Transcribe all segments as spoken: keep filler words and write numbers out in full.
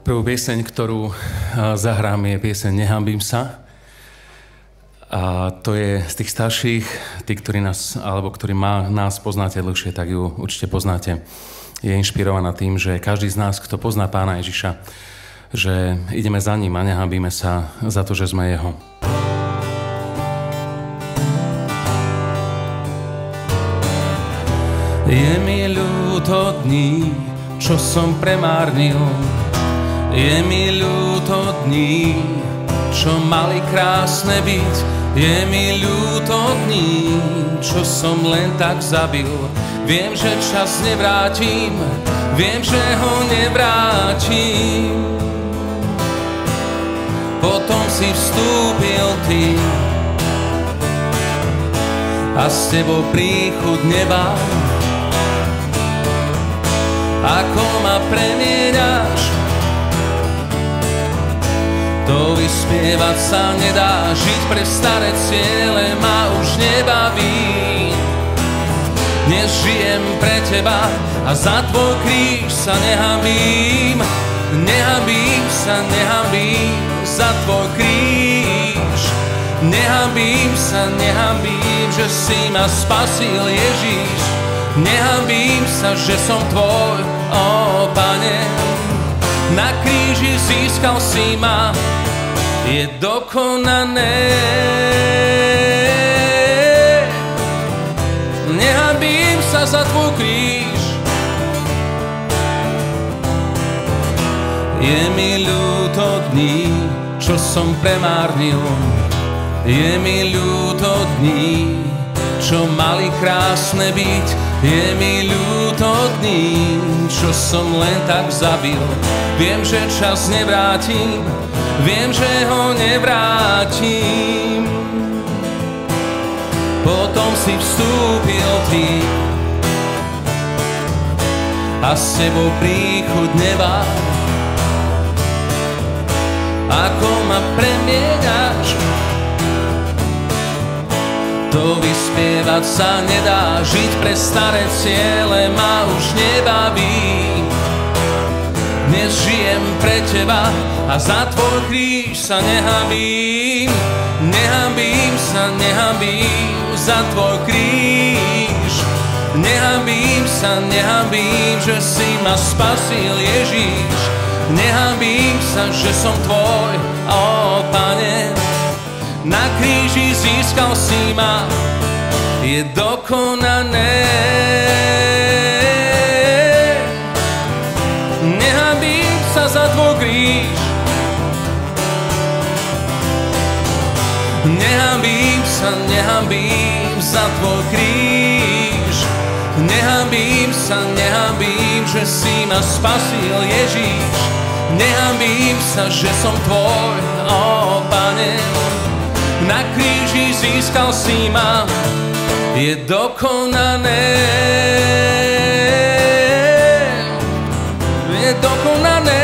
Prvú pieseň, ktorú zahrám, je pieseň Nehanbím sa. A to je z tých starších, tí, ktorí nás, alebo ktorí má, nás poznáte dlhšie, tak ju určite poznáte. Je inšpirovaná tým, že každý z nás, kto pozná Pána Ježiša, že ideme za ním a nehanbíme sa za to, že sme jeho. Je mi ľúto dní, čo som premárnil. Je mi ľúto dní, čo mali krásne byť. Je mi ľúto dní, čo som len tak zabil. Viem, že čas nevrátim, viem, že ho nevrátim. Potom si vstúpil ty a s tebou príchod neba. Ako ma premieňaš, to vyspievať sa nedá. Žiť pre staré ciele ma už nebaví. Dnes žijem pre teba a za tvoj kríž sa nehanbím. Nehanbím sa, nehanbím za tvoj kríž. Nehanbím sa, nehanbím, že si ma spasil Ježíš. Nehanbím sa, že som tvoj, ó Pane. Na kríži získal si ma, je dokonané. Nehanbím sa za tvoj kríž. Je mi ľúto dní, čo som premárnil. Je mi ľúto dní, čo mali krásne byť. Je mi ľúto dní, čo som len tak zabil. Viem, že čas nevrátim, viem, že ho nevrátim. Potom si vstúpil ty a s tebou príchod neba. Ako ma premieňaš, to vyspievať sa nedá. Žiť pre staré ciele ma už nebaví. Dnes žijem pre teba a za tvoj kríž sa nehanbím. Nehanbím sa, nehanbím za tvoj kríž. Nehanbím sa, nehanbím, že si ma spasil Ježíš. Nehanbím sa, že som tvoj, ó Pane. Na kríži získal si ma, je dokonané. Nehanbím sa za tvoj kríž. Nehanbím sa, nehanbím za tvoj kríž. Nehanbím sa, nehanbím, že si ma spasil Ježíš. Nehanbím sa, že som tvoj, ó Pane. Na kríži získal si ma, je dokonané. Je dokonané.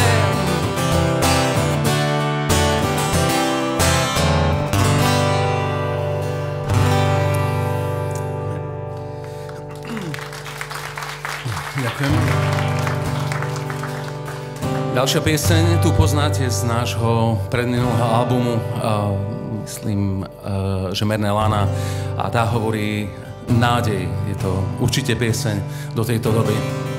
Ďakujem. Ďalšia pieseň tu poznáte z nášho predminulého albumu, myslím, že Merné Lana, a tá hovorí nádej. Je to určite pieseň do tejto doby.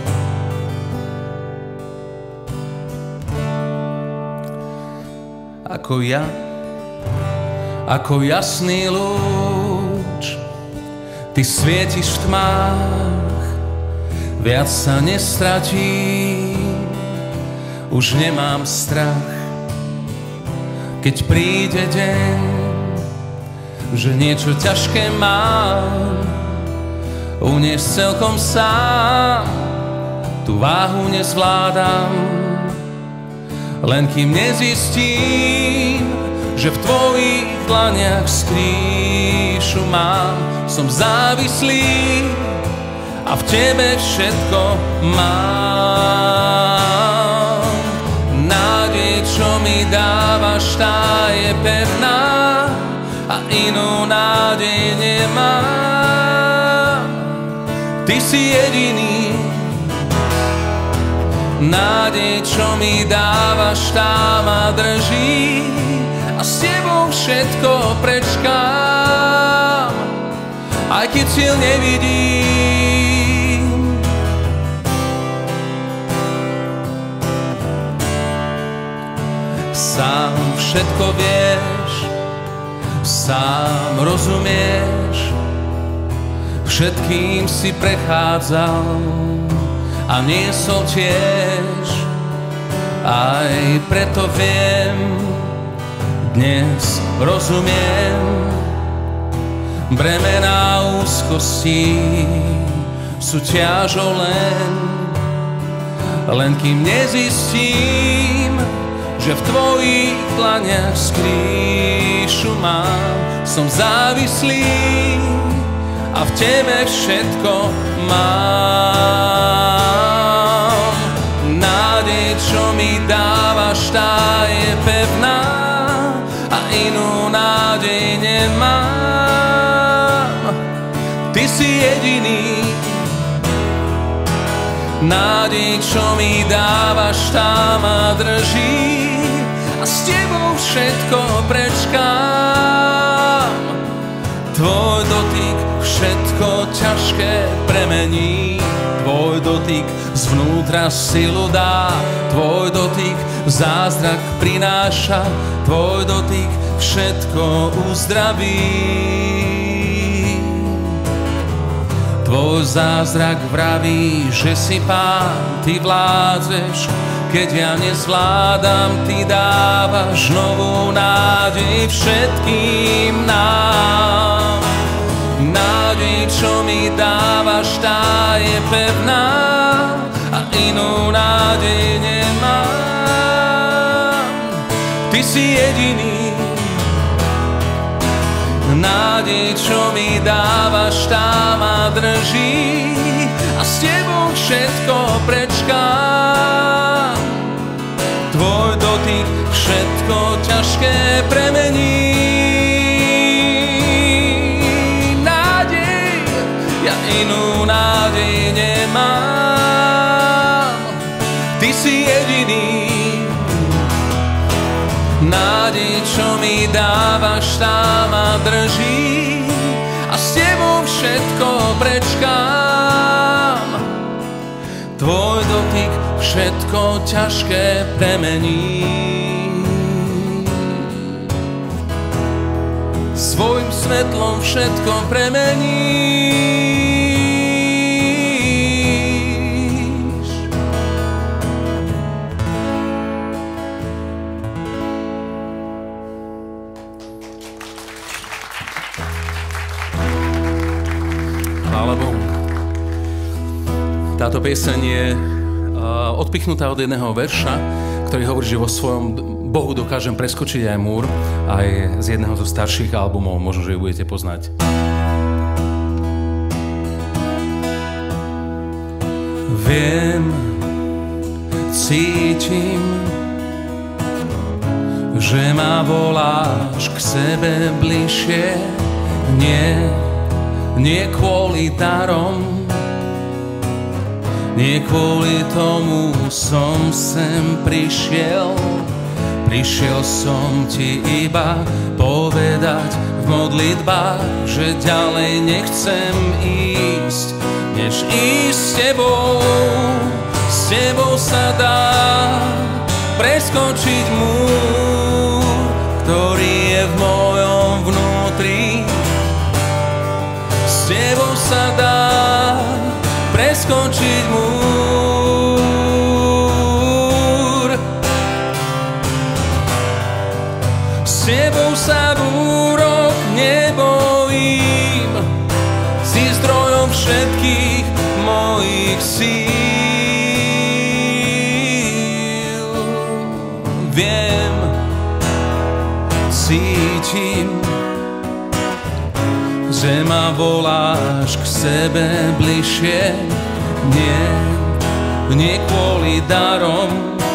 Ako ja, ako jasný lúč, ty svietiš v tmách, viac sa nestratím, už nemám strach. Keď príde deň, že niečo ťažké mám, uniesť celkom sám, tú váhu nezvládam. Len kým nezistím, že v tvojich dlaniach skrýšu mám, som závislý a v tebe všetko mám. Nádej, čo mi dávaš, tá je pevná a inú nádej nemám. Ty si jediný, Nádej, čo mi dávaš, tá ma drží a s tebou všetko prečkám, aj keď cieľ nevidím. Sám všetko vieš, sám rozumieš, všetkým si prechádzal a niesol tiež. Aj preto viem, dnes rozumiem, bremená úzkosti sú ťažou len, len kým nezistím, že v tvojich dlaniach skrýšu mám. Som závislý a v tebe všetko mám. Nádej, čo mi dávaš, tá je pevná a inú nádej nemám. Ty si jediný. Nádej, čo mi dávaš, tá ma drží a s tebou všetko prečkám. Tvoj dotyk všetko ťažké premení, tvoj dotyk zvnútra silu dá, tvoj dotyk zázrak prináša, tvoj dotyk všetko uzdraví. Tvoj zázrak vraví, že si Pán, ty vládzeš, keď ja nezvládam, ty dávaš novú nádej všetkým nám. Nádej, čo mi dávaš, tá je pevná a inú nádej nemám. Ty si jediný. Nádej, čo mi dávaš, tá ma drží a s tebou všetko prečkám. Tvoj dotyk všetko ťažké premení. Nádej, ja inú nádej nemám. Ty si jediný. Nádej, čo mi dávaš, tá ma drží a s tebou všetko prečkám. Tvoj dotyk všetko ťažké premení. Svojim svetlom všetko premení. Táto pieseň je uh, odpichnutá od jedného verša, ktorý hovorí, že vo svojom Bohu dokážem preskočiť aj múr, aj z jedného zo starších albumov, možno, že ju budete poznať. Viem, cítim, že ma voláš k sebe bližšie, nie, nie kvôli darom, nie kvôli tomu som sem prišiel. Prišiel som ti iba povedať v modlitbách, že ďalej nechcem ísť, než ísť s tebou. S tebou sa dá preskočiť múr, ktorý je v mojom vnútri. S tebou sa dá preskočiť múr. S tebou sa búrok nebojím, si zdrojom všetkých mojich síl. Viem, cítim, že ma voláš k sebe bližšie, nie, nie kvôli darom,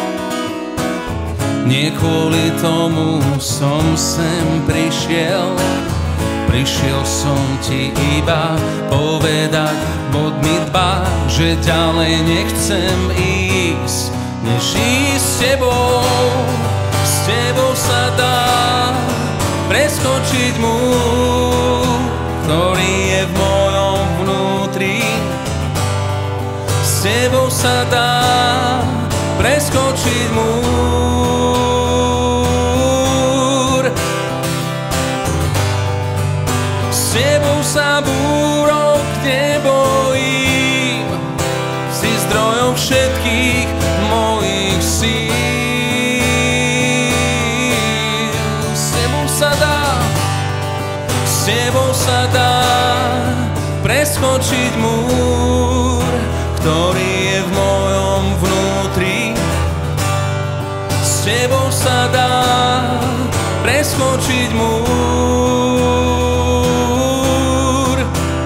nie kvôli tomu som sem prišiel. Prišiel som ti iba povedať, bod mi dbá, že ďalej nechcem ísť, tebou, s tebou sa dá preskočiť múr, ktorý je v mojom vnútri. S tebou sa dá preskočiť múr. S tebou sa búrok nebojím, si zdrojom všetkých mojich síl. S tebou sa dá, s tebou sa dá preskočiť múr, ktorý je v mojom vnútri. S tebou sa dá preskočiť múr.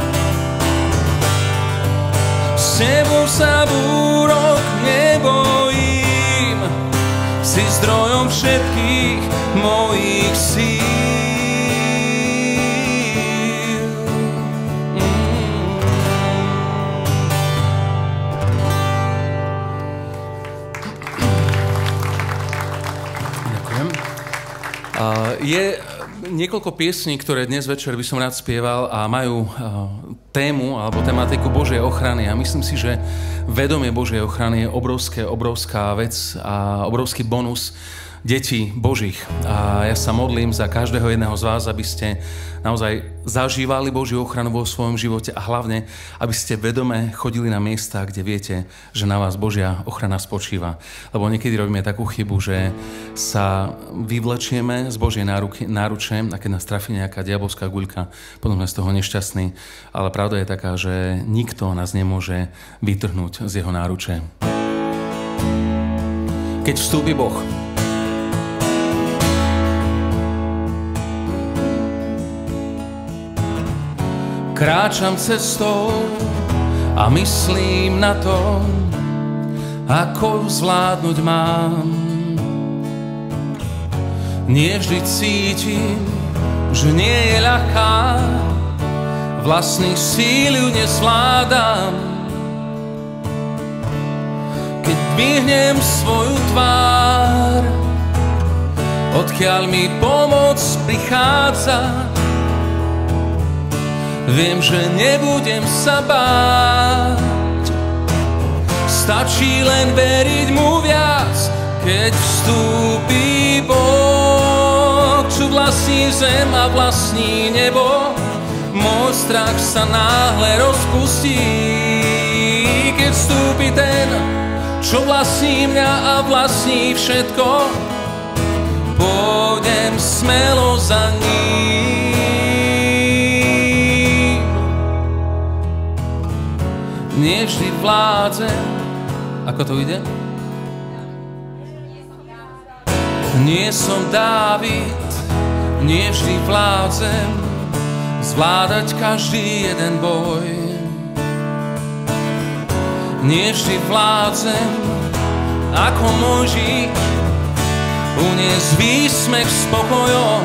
S tebou sa búrok nebojím, si zdrojom všetkých mojich síl. Je niekoľko piesní, ktoré dnes večer by som rád spieval a majú tému alebo tematiku Božej ochrany. A myslím si, že vedomie Božej ochrany je obrovské, obrovská vec a obrovský bonus detí Božích. A ja sa modlím za každého jedného z vás, aby ste naozaj zažívali Božiu ochranu vo svojom živote a hlavne, aby ste vedome chodili na miesta, kde viete, že na vás Božia ochrana spočíva. Lebo niekedy robíme takú chybu, že sa vyvlečieme z Božej náruky, náruče a keď nás trafí nejaká diabolská guľka, potom sme z toho nešťastní. Ale pravda je taká, že nikto nás nemôže vytrhnúť z jeho náruče. Keď vstúpi Boh, kráčam cestou a myslím na to, ako ju zvládnuť mám. Nie vždy cítim, že nie je ľahká, vlastných síl ju nezvládam. Keď dvihnem svoju tvár, odkiaľ mi pomoc prichádza, viem, že nebudem sa báť. Stačí len veriť mu viac, keď vstúpi Boh, čo vlastní zem a vlastní nebo. Môj strach sa náhle rozpustí, keď vstúpi ten, čo vlastní mňa a vlastní všetko. Pôjdem smelo za ním. Nie vždy vládzem. Ako to ide? Nie som Dávid, nie vždy vládzem zvládať každý jeden boj. Nie vždy vládzem ako Mojžiš uniesť výsmech spokojom.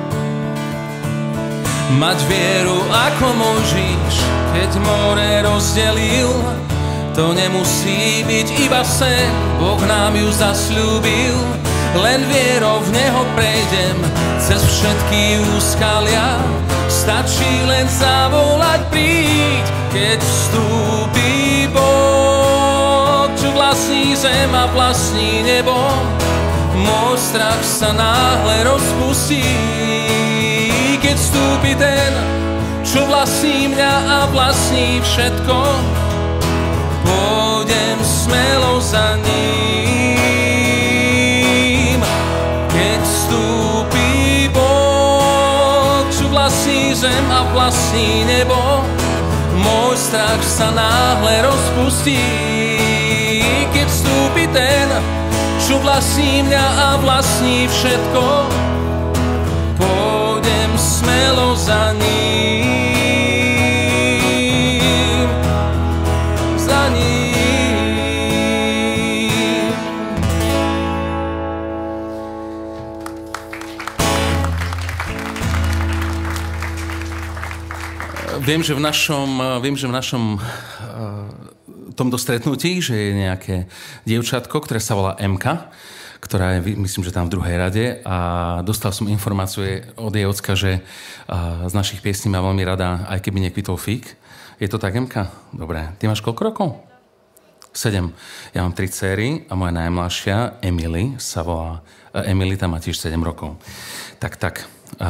Mať vieru ako Mojžiš, keď more rozdelil, to nemusí byť iba sen, Boh nám ju zasľúbil. Len vierou v Neho prejdem cez všetky úskalia, stačí len zavolať príď, keď vstúpi Boh, čo vlastní zem a vlastní nebo. Môj strach sa náhle rozpustí, keď vstúpi ten, čo vlastní mňa a vlastní všetko. Pôjdem smelo za ním. Keď vstúpi Boh, čo vlastní zem a vlastní nebo. Môj strach sa náhle rozpustí, keď vstúpi ten, čo vlastní mňa a vlastní všetko. Pôjdem smelo za ním, za ním. Viem, že v našom, viem, že v našom tomto stretnutí, že je nejaké dievčatko, ktoré sa volá Emka, ktorá je, myslím, že tam v druhej rade, a dostal som informáciu od jej ocka, že z našich piesní má veľmi rada Aj keby nekvitol fík. Je to tak, Emka? Dobre. Ty máš koľko rokov? Sedem. Ja mám tri dcery a moja najmladšia, Emily, sa volá... Emily, tam má tiež sedem rokov. Tak, tak.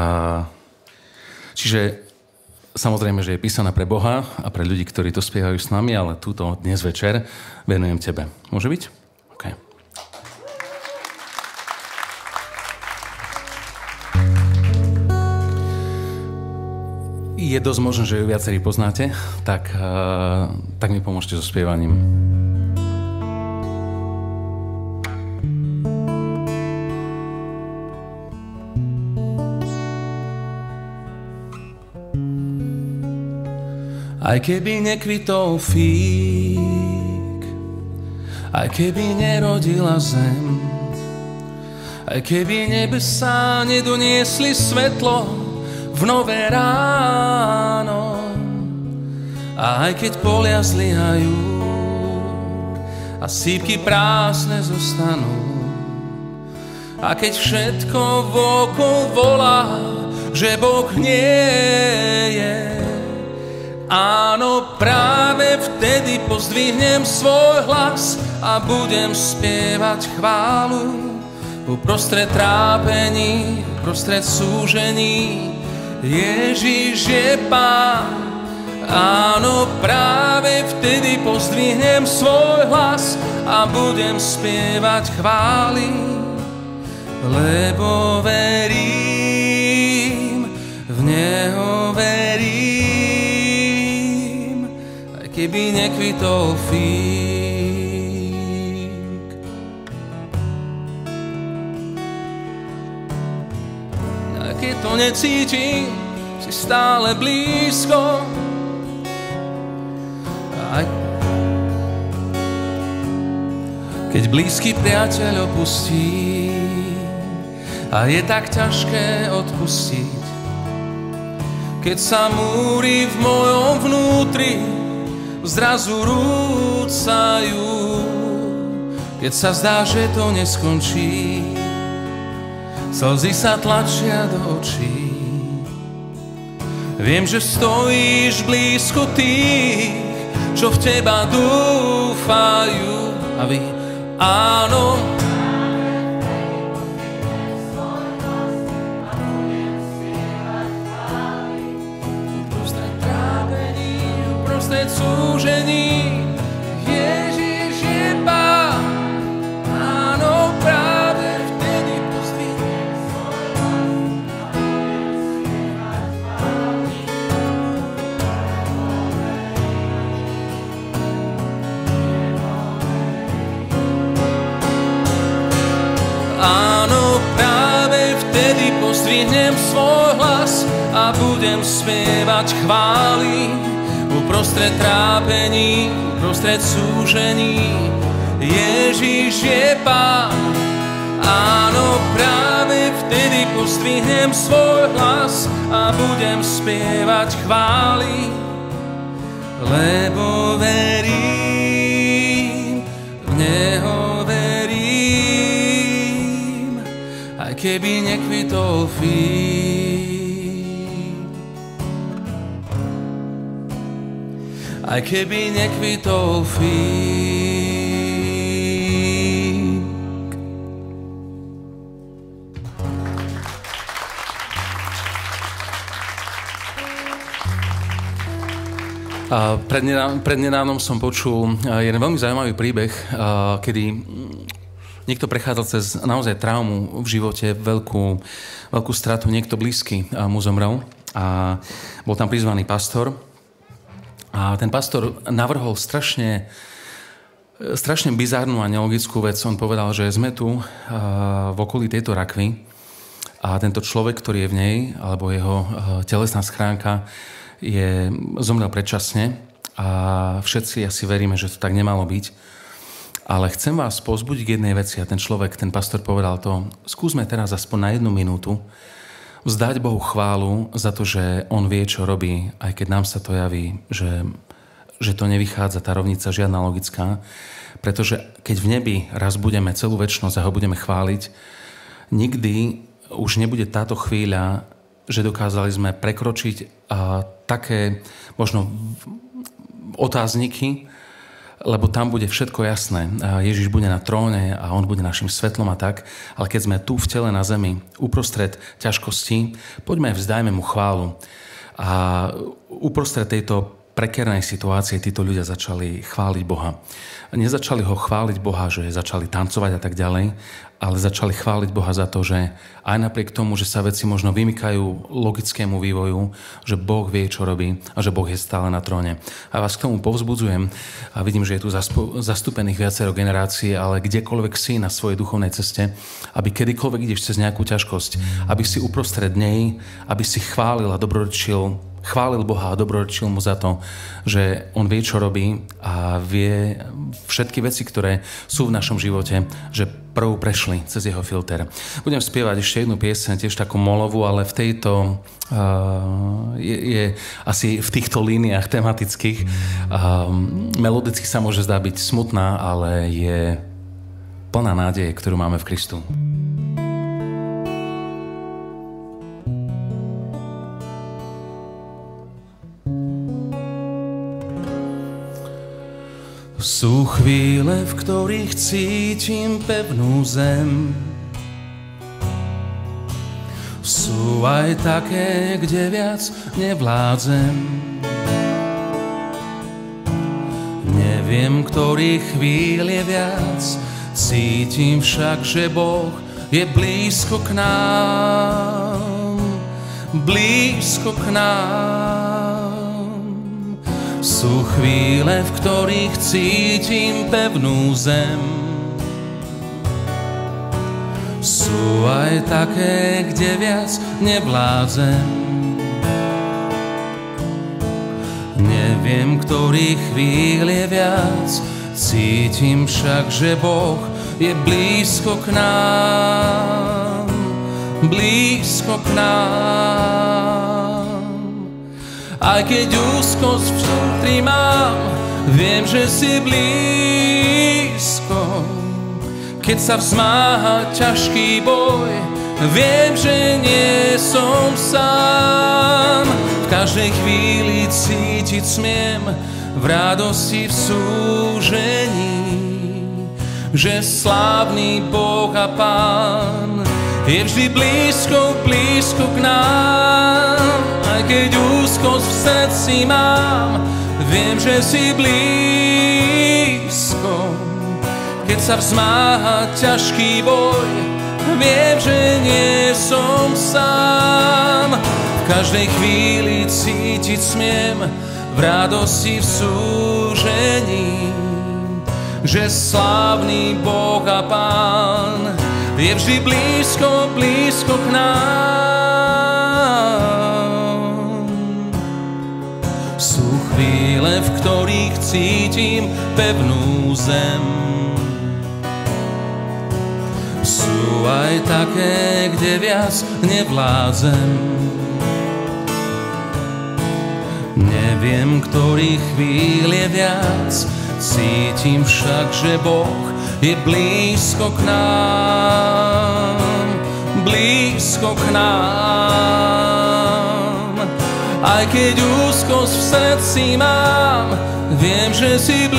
Čiže samozrejme, že je písaná pre Boha a pre ľudí, ktorí to spievajú s nami, ale túto dnes večer venujem tebe. Môže byť? OK. Je dosť možné, že ju viacerí poznáte, tak, uh, tak mi pomôžte so spievaním. Aj keby nekvitol fík, aj keby nerodila zem, aj keby nebesá nedoniesli svetlo v nové ráno, a aj keď polia zlyhajú a sípky prázdne zostanú, a keď všetko vokol volá, že Boh nie je, áno, práve vtedy pozdvihnem svoj hlas a budem spievať chválu uprostred trápení, uprostred súžení. Ježiš je Pán, áno, práve vtedy pozdvihnem svoj hlas a budem spievať chvály, lebo verím, v Neho verím, aj keby nekvitol fík. A keď to necítim, si stále blízko. Aj keď blízky priateľ opustí a je tak ťažké odpustiť, keď sa múry v mojom vnútri zrazu rúcajú, keď sa zdá, že to neskončí, slzy sa tlačia do očí. Viem, že stojíš blízko tých, čo v teba dúfajú, a vy, áno, uprostred trápení, uprostred súžení, Ježiš je Pán, áno, práve vtedy pozdvihnem svoj hlas a budem spievať chvály. Áno, práve vtedy pozdvihnem svoj hlas a budem spievať chvály uprostred trápení, uprostred súžení. Ježiš je Pán, áno, práve vtedy pozdvihnem svoj hlas a budem spievať chvály, lebo verím, v Neho verím, aj keby nekvitol fík. Aj keby nekvitol fík. Prednedávnom som počul jeden veľmi zaujímavý príbeh, kedy niekto prechádzal cez naozaj traumu v živote, veľkú, veľkú stratu, niekto blízky mu zomrel a bol tam prizvaný pastor. A ten pastor navrhol strašne, strašne bizárnu a nelogickú vec. On povedal, že sme tu v okolí tejto rakvy a tento človek, ktorý je v nej, alebo jeho telesná schránka, je, zomrel predčasne a všetci asi veríme, že to tak nemalo byť. Ale chcem vás povzbudiť k jednej veci a ten človek, ten pastor povedal to, skúsme teraz aspoň na jednu minútu vzdať Bohu chválu za to, že on vie, čo robí, aj keď nám sa to javí, že, že to nevychádza, tá rovnica žiadna logická, pretože keď v nebi raz budeme celú večnosť a ho budeme chváliť, nikdy už nebude táto chvíľa, že dokázali sme prekročiť a, také možno otázniky, lebo tam bude všetko jasné. A Ježiš bude na tróne a on bude našim svetlom a tak, ale keď sme tu v tele na zemi, uprostred ťažkosti, poďme vzdajme mu chválu. A uprostred tejto prekernej situácie títo ľudia začali chváliť Boha. Nezačali ho chváliť Boha, že začali tancovať a tak ďalej, ale začali chváliť Boha za to, že aj napriek tomu, že sa veci možno vymykajú logickému vývoju, že Boh vie, čo robí a že Boh je stále na tróne. A vás k tomu povzbudzujem a vidím, že je tu zastúpených viacero generácií, ale kdekoľvek si na svojej duchovnej ceste, aby kedykoľvek ideš cez nejakú ťažkosť, aby si uprostred nej, aby si chválil a dobrorečil chválil Boha a dobrorečil mu za to, že on vie, čo robí a vie všetky veci, ktoré sú v našom živote, že prv prešli cez jeho filter. Budem spievať ešte jednu pieseň, tiež takú molovú, ale v tejto uh, je, je asi v týchto líniách tematických. Uh, melodicky sa môže zdá byť smutná, ale je plná nádeje, ktorú máme v Kristu. Sú chvíle, v ktorých cítim pevnú zem. Sú aj také, kde viac nevládzem. Neviem, ktorých chvíľ je viac, cítim však, že Boh je blízko k nám. Blízko k nám. Sú chvíle, v ktorých cítim pevnú zem. Sú aj také, kde viac nevládzem. Neviem, ktorých chvíľ je viac, cítim však, že Boh je blízko k nám. Blízko k nám. Aj keď úzkosť v vnútri mám, viem, že si blízko. Keď sa vzmáha ťažký boj, viem, že nie som sám. V každej chvíli cítiť smiem v radosti, v súžení, že slávny Boh a Pán je vždy blízko, blízko k nám. Aj keď úzkosť v srdci mám, viem, že si blízko. Keď sa vzmáha ťažký boj, viem, že nie som sám. V každej chvíli cítiť smiem v radosti, v súžení, že slávny Boh a Pán je vždy blízko, blízko k nám. Sú chvíle, v ktorých cítim pevnú zem. Sú aj také, kde viac nevládzem. Neviem, ktorých chvíľ je viac, cítim však, že Boh je blízko k nám, blízko k nám. Aj keď úzkosť v srdci mám, viem, že si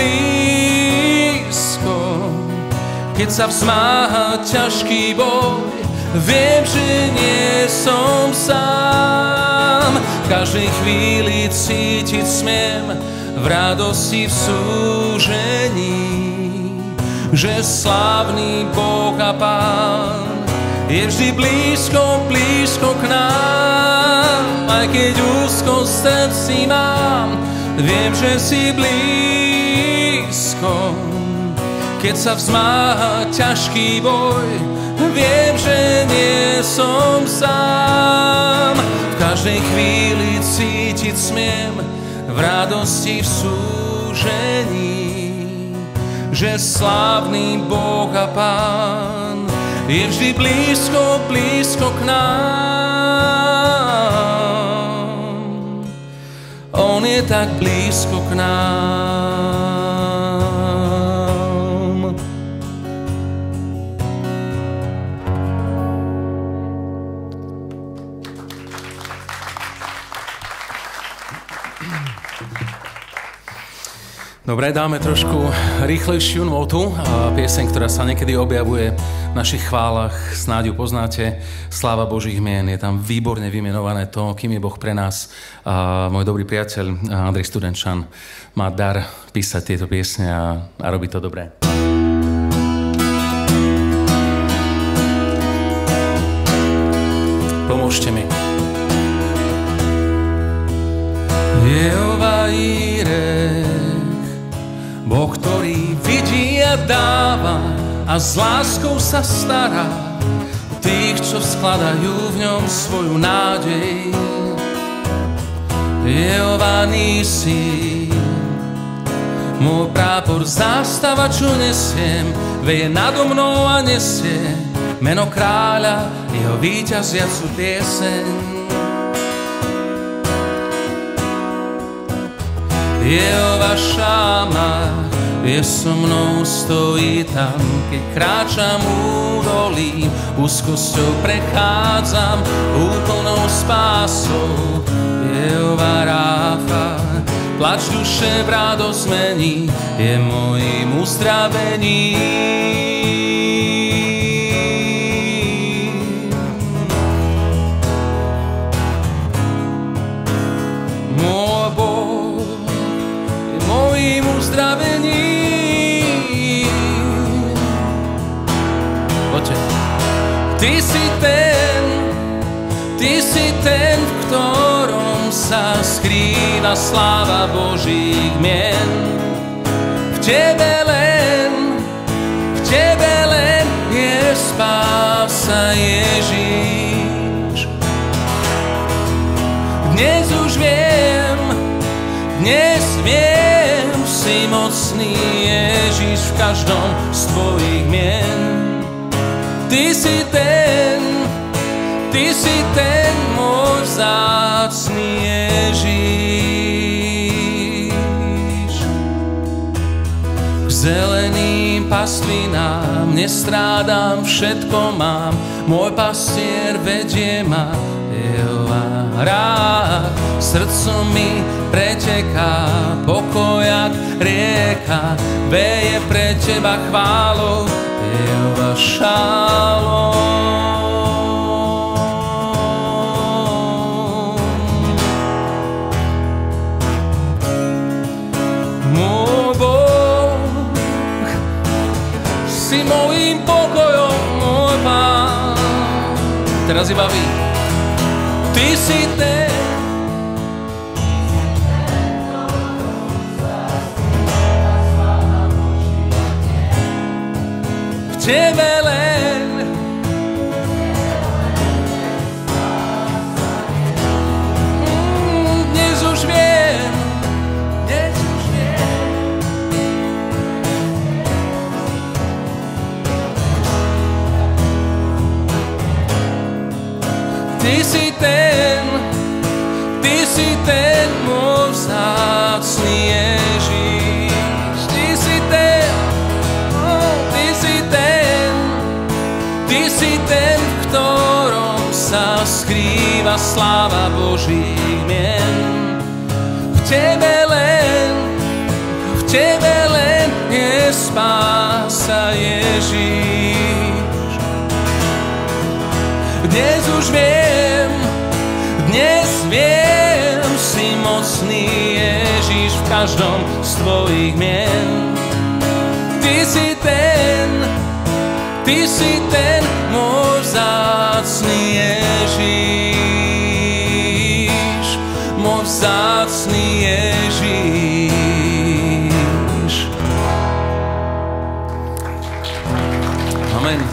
blízko. Keď sa vzmáha ťažký boj, viem, že nie som sám. V každej chvíli cítiť smiem v radosti, v súžení, že slávny Boh a Pán je vždy blízko, blízko k nám. Aj keď úzkosť v srdci mám, viem, že si blízko. Keď sa vzmáha ťažký boj, viem, že nie som sám. V každej chvíli cítiť smiem v radosti, v súžení, že slávny Boh a Pán je vždy blízko, blízko k nám. On je je tak blízko k nám. Dobre, dáme trošku rýchlejšiu notu. Pieseň, ktorá sa niekedy objavuje v našich chválach, snáď ju poznáte. Sláva Božích mien. Je tam výborne vymenované to, kým je Boh pre nás. A môj dobrý priateľ Andrej Studenčan má dar písať tieto piesne a, a robí to dobre. Pomôžte mi. Jehova Jireh, Boh, ktorý vidí a dáva a s láskou sa stará tých, čo skladajú v ňom svoju nádej. Jehova Nisi, môj prápor, zástava, čo nesiem, veje nado mnou a nesie meno kráľa, jeho víťaziacu pieseň. Jehova Šama je so mnou, stojí tam, keď kráčam údolím, úzkosťou prechádzam, úplnou spásou. Jehova Ráfa, plač duše v radosť mení, je mojím uzdravením. Môj Boh je mojím uzdravením. Poďte. Ty si ten, Ty si ten, v ktorom sa skrýva sláva Božích mien. V Tebe len, v Tebe len je spása, Ježiš. Dnes už viem, dnes viem, si mocný, Ježiš, v každom z Tvojich mien. Ty si ten, Ty si ten môj vzácny Ježiš. K zeleným pastvinám nestrádam, všetko mám, môj pastier vedie ma, Jehova rád. Srdco mi preteká, pokoj jak rieka, veje pre Teba chválou, Jehova Šalom. Si mojím pokojom, môj Pán. Teraz iba vy. Ty si ten, v Tebe len mm, dnes už viem, dnes už viem. Ty si ten, Ty si ten môj vzácny Ježiš. Ty si ten, oh, Ty si ten, Ty si ten, v ktorom sa skrýva sláva Božích mien. V Tebe len, v Tebe len je spása, Ježiš. Dnes už viem, dnes viem, si mocný, Ježiš, v každom z Tvojich mien. Ty si ten, Ty si ten môj vzácny Ježiš, môj vzácny Ježiš. Amen.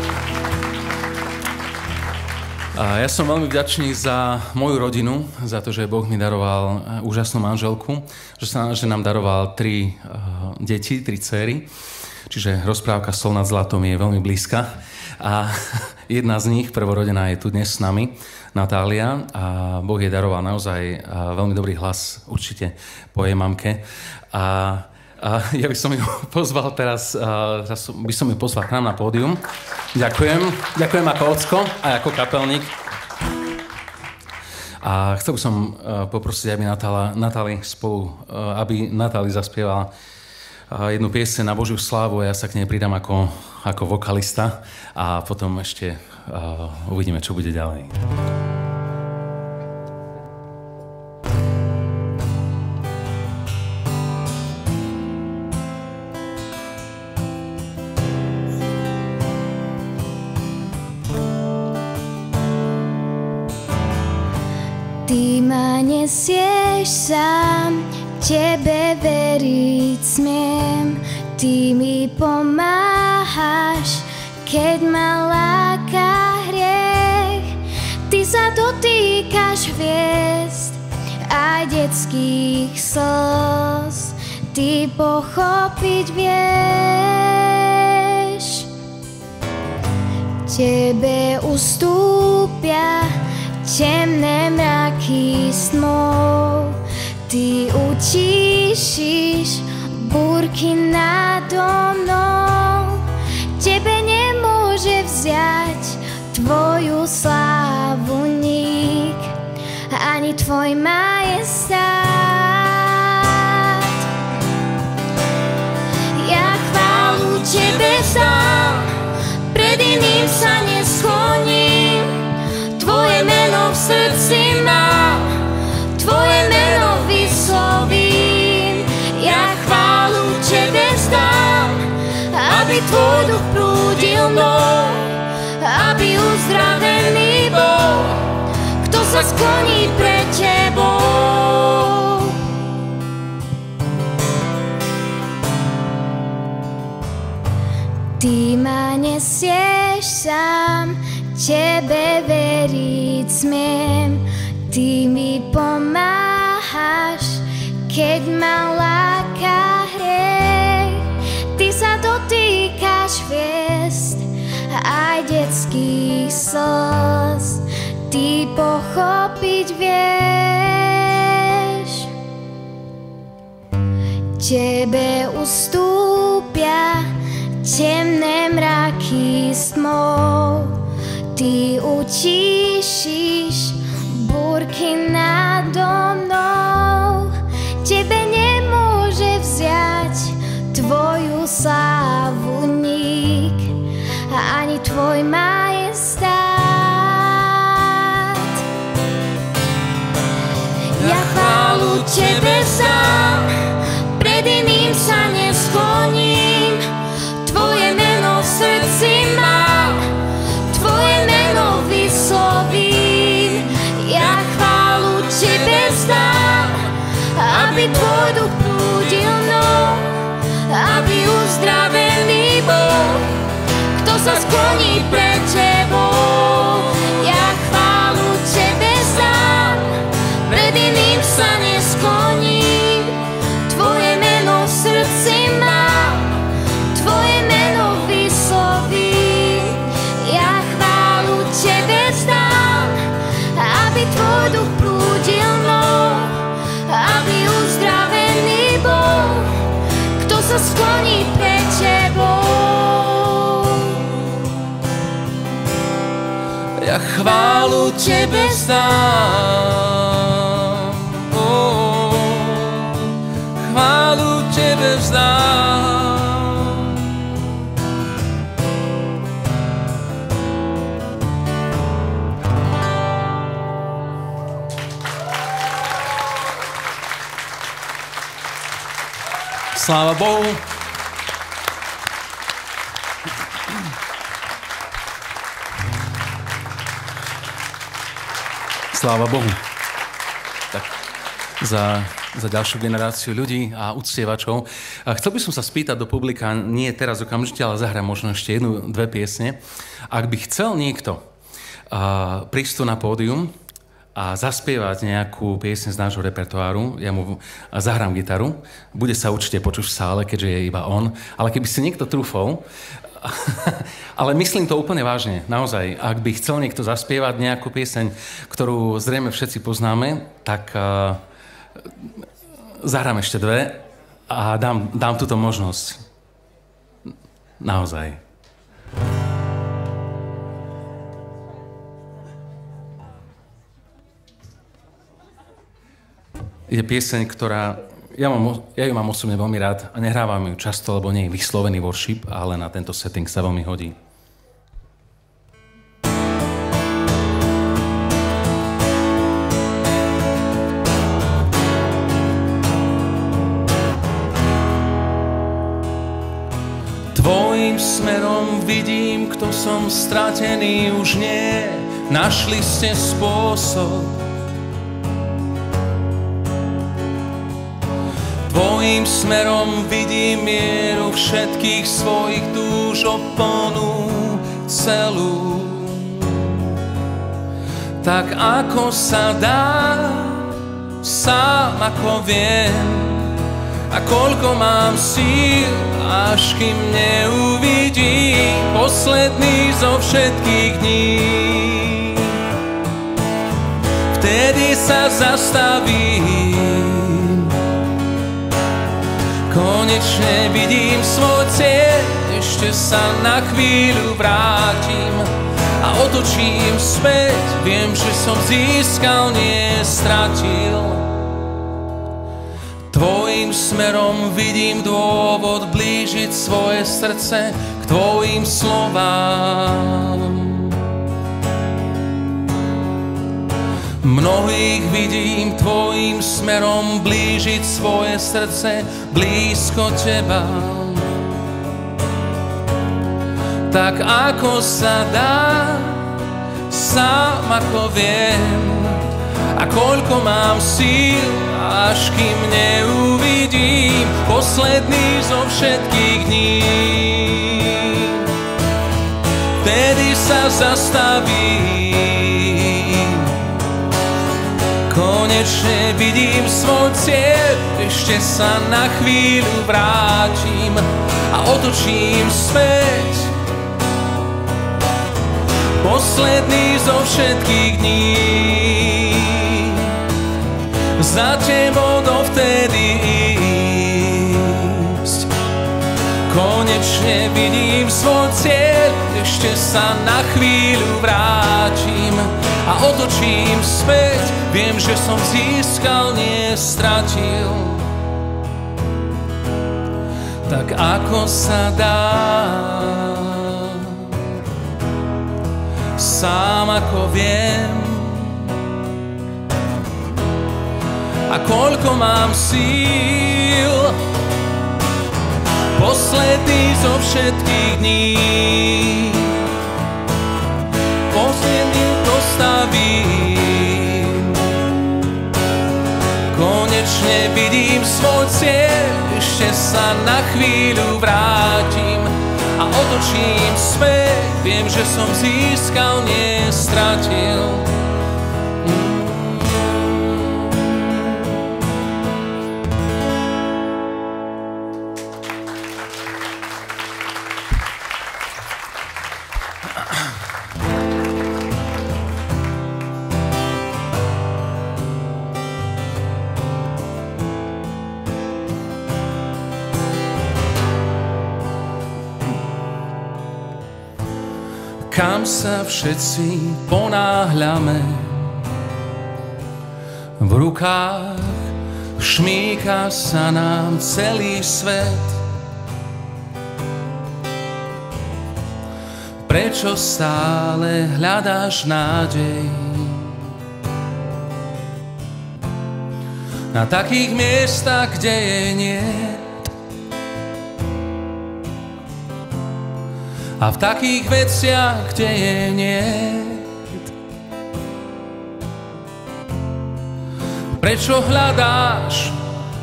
A ja som veľmi vďačný za moju rodinu, za to, že Boh mi daroval úžasnú manželku, že, sa, že nám daroval tri uh, deti, tri dcéry. Čiže rozprávka Sol nad zlatom je veľmi blízka. A jedna z nich, prvorodená, je tu dnes s nami, Natália. A Boh jej daroval naozaj veľmi dobrý hlas, určite po jej mamke. A, a ja by som ju pozval teraz, teraz by som ju pozval k nám na pódium. Ďakujem. Ďakujem ako ocko a ako kapelník. A chcel by som poprosiť, aby Natála, Natáli spolu, aby Natáli zaspievala jednu pieseň na Božiu slávu a ja sa k nej pridám ako, ako vokalista a potom ešte uh, uvidíme, čo bude ďalej. Ty ma nesieš sám, tebe veriť smiem. Ty mi pomáhaš, keď ma láka hriech. Ty sa dotýkaš hviezd aj detských slz. Ty pochopiť vieš. Tebe ustúpia temné mraky snov. Ty utíšiš búrky nado mnou. Tebe nemôže vziať tvoju slávu nik, ani tvoj majestát. Ja chválu tebe vzdám, pred iným sa neskloním. Tvoje meno v srdci mám, tvoje meno vyslovím. Ja chválu tebe vzdám, aby tvoj duch prúdil mnou, aby uzdravený bol, kto sa skloní pred tebou. Ty ma nesieš sám, tebe veriť smiem. Ty mi pomáhaš, keď ma láka hriech. Ty sa dotýkaš hviezd aj detských slz. Ty pochopiť vieš. Tebe ustúpia temné mraky stmov. Ty utíšiš búrky nado mnou. Tebe nemôže vziať tvoju slávu nik, ani tvoj majestát. Ja chválu tebe vzdám, pred iným sa neskloním. Tvoje meno v srdci mám, tvoje meno vyslovím. Ja chválu tebe vzdám, aby tvoj duch prúdil mnou, aby uzdravený bol, kto sa skloní pred tebou. Ja chválu tebe vzdám, pred iným sa neskloním. Tvoje meno v srdci mám, tvoje meno vyslovím. Ja chválu tebe vzdám, aby tvoj duch prúdil mnou, aby uzdravený bol, kto sa skloní pred tebou. Ja chválu tebe vzdám, oh, chválu tebe vzdám. Sláva Bohu. Sláva Bohu. Tak za, za ďalšiu generáciu ľudí a uctievačov. A chcel by som sa spýtať do publika, nie teraz okamžite, ale zahrám možno ešte jednu, dve piesne. Ak by chcel niekto uh, prísť tu na pódium a zaspievať nejakú piesň z nášho repertoáru, ja mu zahrám gitaru, bude sa určite počuť v sále, keďže je iba on, ale keby si niekto trúfol, Ale myslím to úplne vážne, naozaj. Ak by chcel niekto zaspievať nejakú pieseň, ktorú zrejme všetci poznáme, tak uh, zahrám ešte dve a dám, dám túto možnosť. Naozaj. Je pieseň, ktorá... Ja, mám, ja ju mám osobne veľmi rád a nehrávam ju často, lebo nie je vyslovený worship, ale na tento setting sa veľmi hodí. Tvojim smerom vidím, kto som stratený už nie. Našli ste spôsob. Tvojim smerom vidím mieru všetkých svojich túž, oponu celú. Tak ako sa dá, sám ako viem, a koľko mám síl, až kým neuvidím posledný zo všetkých dní. Vtedy sa zastavím, konečne vidím svoj cieľ, ešte sa na chvíľu vrátim a otočím späť, viem, že som získal, nie stratil. Tvojim smerom vidím dôvod blížiť svoje srdce k tvojim slovám. Mnohých vidím tvojim smerom blížiť svoje srdce blízko teba. Tak ako sa dá, sám ako viem, a koľko mám síl, až kým neuvidím posledný zo všetkých dní. Vtedy sa zastavím, konečne vidím svoj cieľ, ešte sa na chvíľu vrátim a otočím späť. Posledný zo všetkých dní, za tebou dovtedy ísť. Konečne vidím svoj cieľ, ešte sa na chvíľu vrátim a otočím späť, viem, že som získal, nie stratil. Tak ako sa dá, sám ako viem, a koľko mám síl, posledný zo všetkých dní. Posledný postavím, konečne vidím svoj cieľ, ešte sa na chvíľu vrátim a otočím späť, viem, že som získal, nie stratil. Kam sa všetci ponáhľame, v rukách šmíka sa nám celý svet. Prečo stále hľadáš nádej na takých miestach, kde je niet? A v takých veciach, kde je niet. Prečo hľadáš?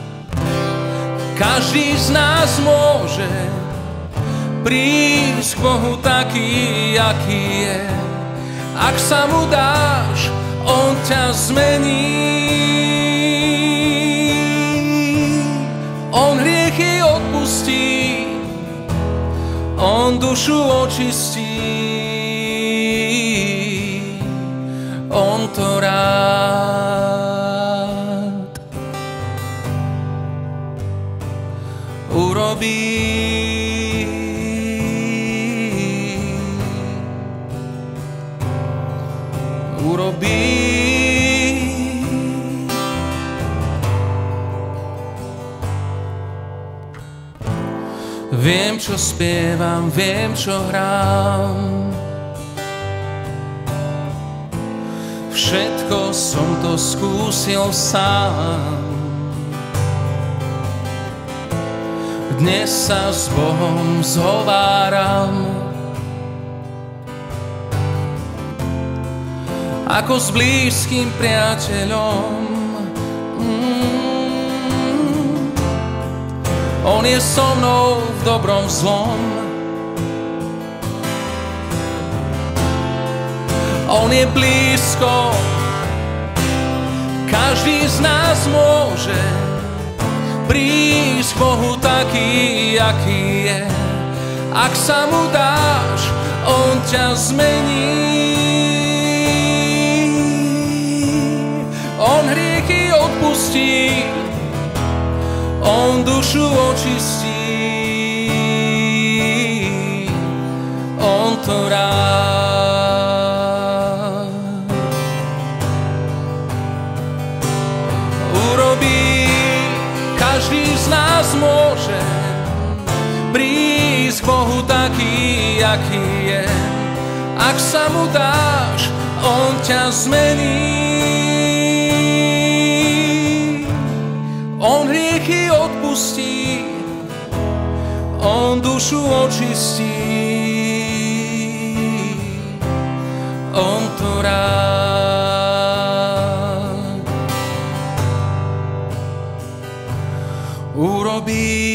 Každý z nás môže prísť k Bohu taký, aký je. Ak sa mu dáš, on ťa zmení. On hriechy odpustí, on dušu očistí, on to rád urobí. Urobí. Viem, čo spievam, viem, čo hrám. Všetko som to skúsil sám. Dnes sa s Bohom zhováram, ako s blízkym priateľom. Mm. On je so mnou v dobrom zlom. On je blízko. Každý z nás môže prísť k Bohu taký, aký je. Ak sa mu dáš, on ťa zmení. On hriechy odpustí, on dušu očistí, on to rád urobí. Každý z nás môže prísť k Bohu taký, aký je. Ak sa mu dáš, on ťa zmení. On hriechy odpustí, on dušu očistí, on to rád urobí.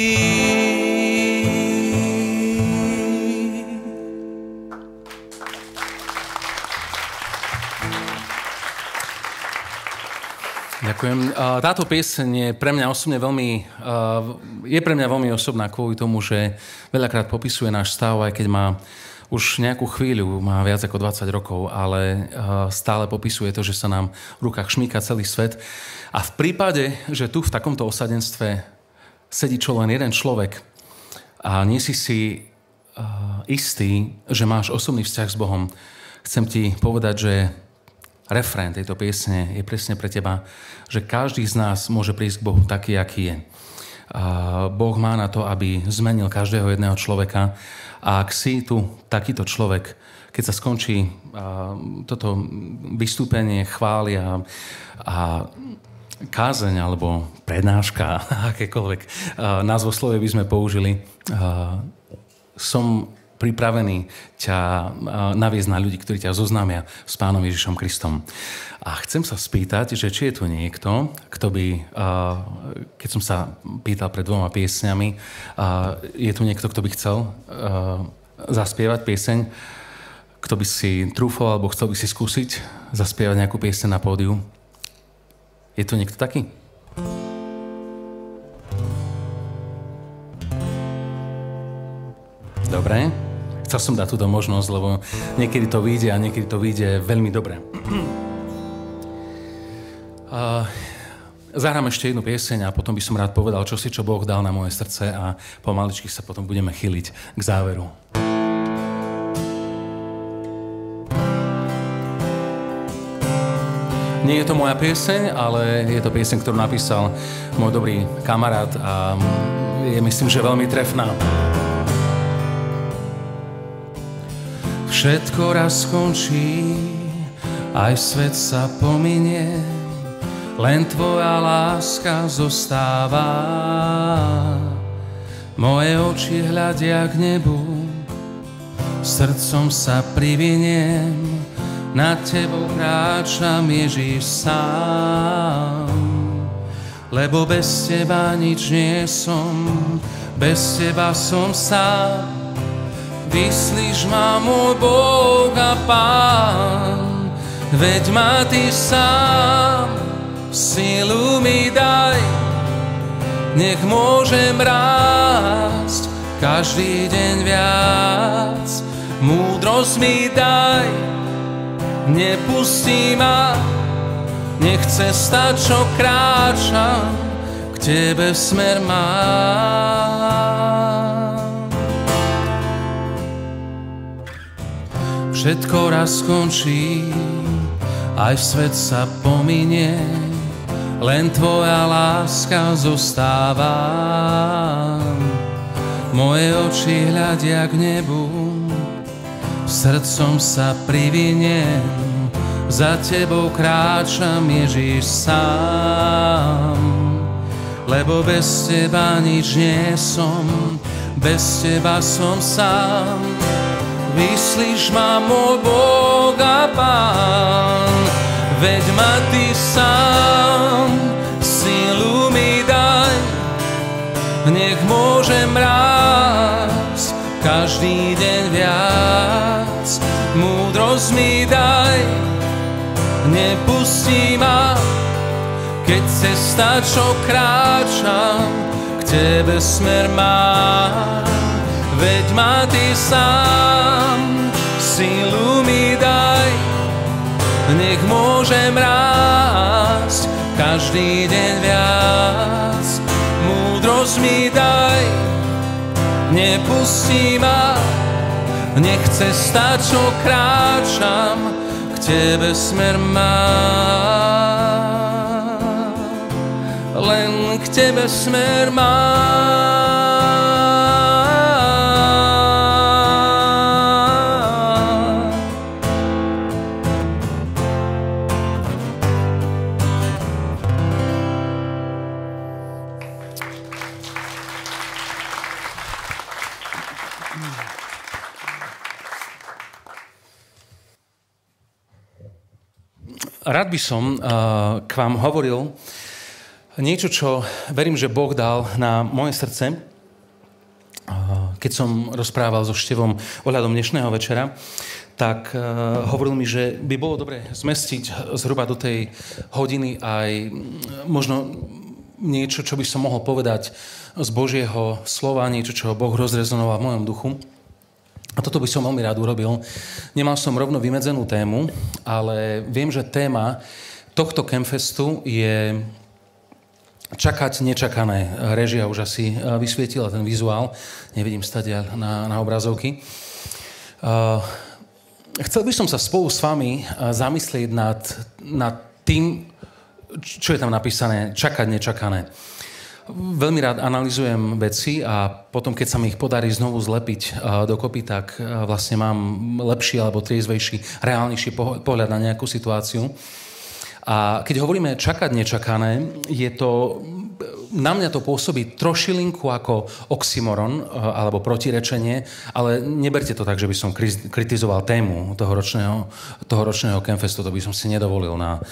Ďakujem. Táto pieseň je pre mňa osobne veľmi, je pre mňa veľmi osobná kvôli tomu, že veľakrát popisuje náš stav, aj keď má už nejakú chvíľu, má viac ako dvadsať rokov, ale stále popisuje to, že sa nám v rukách šmýka celý svet. A v prípade, že tu v takomto osadenstve sedí čo len jeden človek a nie si si istý, že máš osobný vzťah s Bohom, chcem ti povedať, že refrén tejto piesne je presne pre teba, že každý z nás môže prísť k Bohu taký, aký je. Boh má na to, aby zmenil každého jedného človeka. A ak si tu takýto človek, keď sa skončí toto vystúpenie, chvály a, a kázeň alebo prednáška, akékoľvek názvoslovie by sme použili, som pripravený ťa naviesť na ľudí, ktorí ťa zoznámia s Pánom Ježišom Kristom. A chcem sa spýtať, že či je tu niekto, kto by, keď som sa pýtal pred dvoma piesňami, je tu niekto, kto by chcel zaspievať pieseň, kto by si trúfol alebo chcel by si skúsiť zaspievať nejakú pieseň na pódiu? Je tu niekto taký? Dobre. Chcel som dať túto možnosť, lebo niekedy to vyjde a niekedy to vyjde veľmi dobre. Uh, zahrám ešte jednu pieseň a potom by som rád povedal, čo si čo Boh dal na moje srdce a pomaličky sa potom budeme chyliť k záveru. Nie je to moja pieseň, ale je to pieseň, ktorú napísal môj dobrý kamarát a je, myslím, že veľmi trefná. Všetko raz skončí, aj svet sa pominie, len tvoja láska zostáva. Moje oči hľadia k nebu, srdcom sa priviniem, nad tebou kráčam, Ježiš, sám. Lebo bez teba nič nie som, bez teba som sám. Vyslíš ma, môj Boh a Pán, veď ma ty sám, silu mi daj, nech môžem rásť, každý deň viac. Múdrosť mi daj, nepustí ma, nechce stať, čo kráčam, k tebe smer mám. Všetko raz skončí, aj svet sa pominie, len tvoja láska zostáva. Moje oči hľadia k nebu, srdcom sa priviniem, za tebou kráčam, Ježiš, sám. Lebo bez teba nič nie som, bez teba som sám. Vyslíš ma, môj Boh a Pán, veď ma ty sám, silu mi daj, nech môžem rásť každý deň viac. Múdrosť mi daj, nepustí ma, keď cesta, čo kráčam, k tebe smer mám. Veď ma ty sám, silu mi daj, nech môžem rásť každý deň viac. Múdrosť mi daj, nepustí ma, nech cesta, čo kráčam, k tebe smer mám. Len k tebe smer mám. Rád by som uh, k vám hovoril niečo, čo verím, že Boh dal na moje srdce, uh, keď som rozprával so Števom ohľadom dnešného večera, tak uh, hovoril mi, že by bolo dobre zmestiť zhruba do tej hodiny aj možno niečo, čo by som mohol povedať z Božieho slova, niečo, čo Boh rozrezonoval v mojom duchu. A toto by som veľmi rád urobil. Nemal som rovno vymedzenú tému, ale viem, že téma tohto Campfestu je čakať nečakané. Režia už asi vysvietila ten vizuál. Nevidím stadiaľ na, na obrazovky. Uh, chcel by som sa spolu s vami zamyslieť nad, nad tým, čo je tam napísané, čakať nečakané. Veľmi rád analyzujem veci a potom, keď sa mi ich podarí znovu zlepiť dokopy, tak vlastne mám lepší alebo triezvejší, reálnejší pohľad na nejakú situáciu. A keď hovoríme čakať nečakané, je to, na mňa to pôsobí trošilinku ako oxymoron alebo protirečenie, ale neberte to tak, že by som kritizoval tému toho ročného, toho ročného Campfestu, to by som si nedovolil na...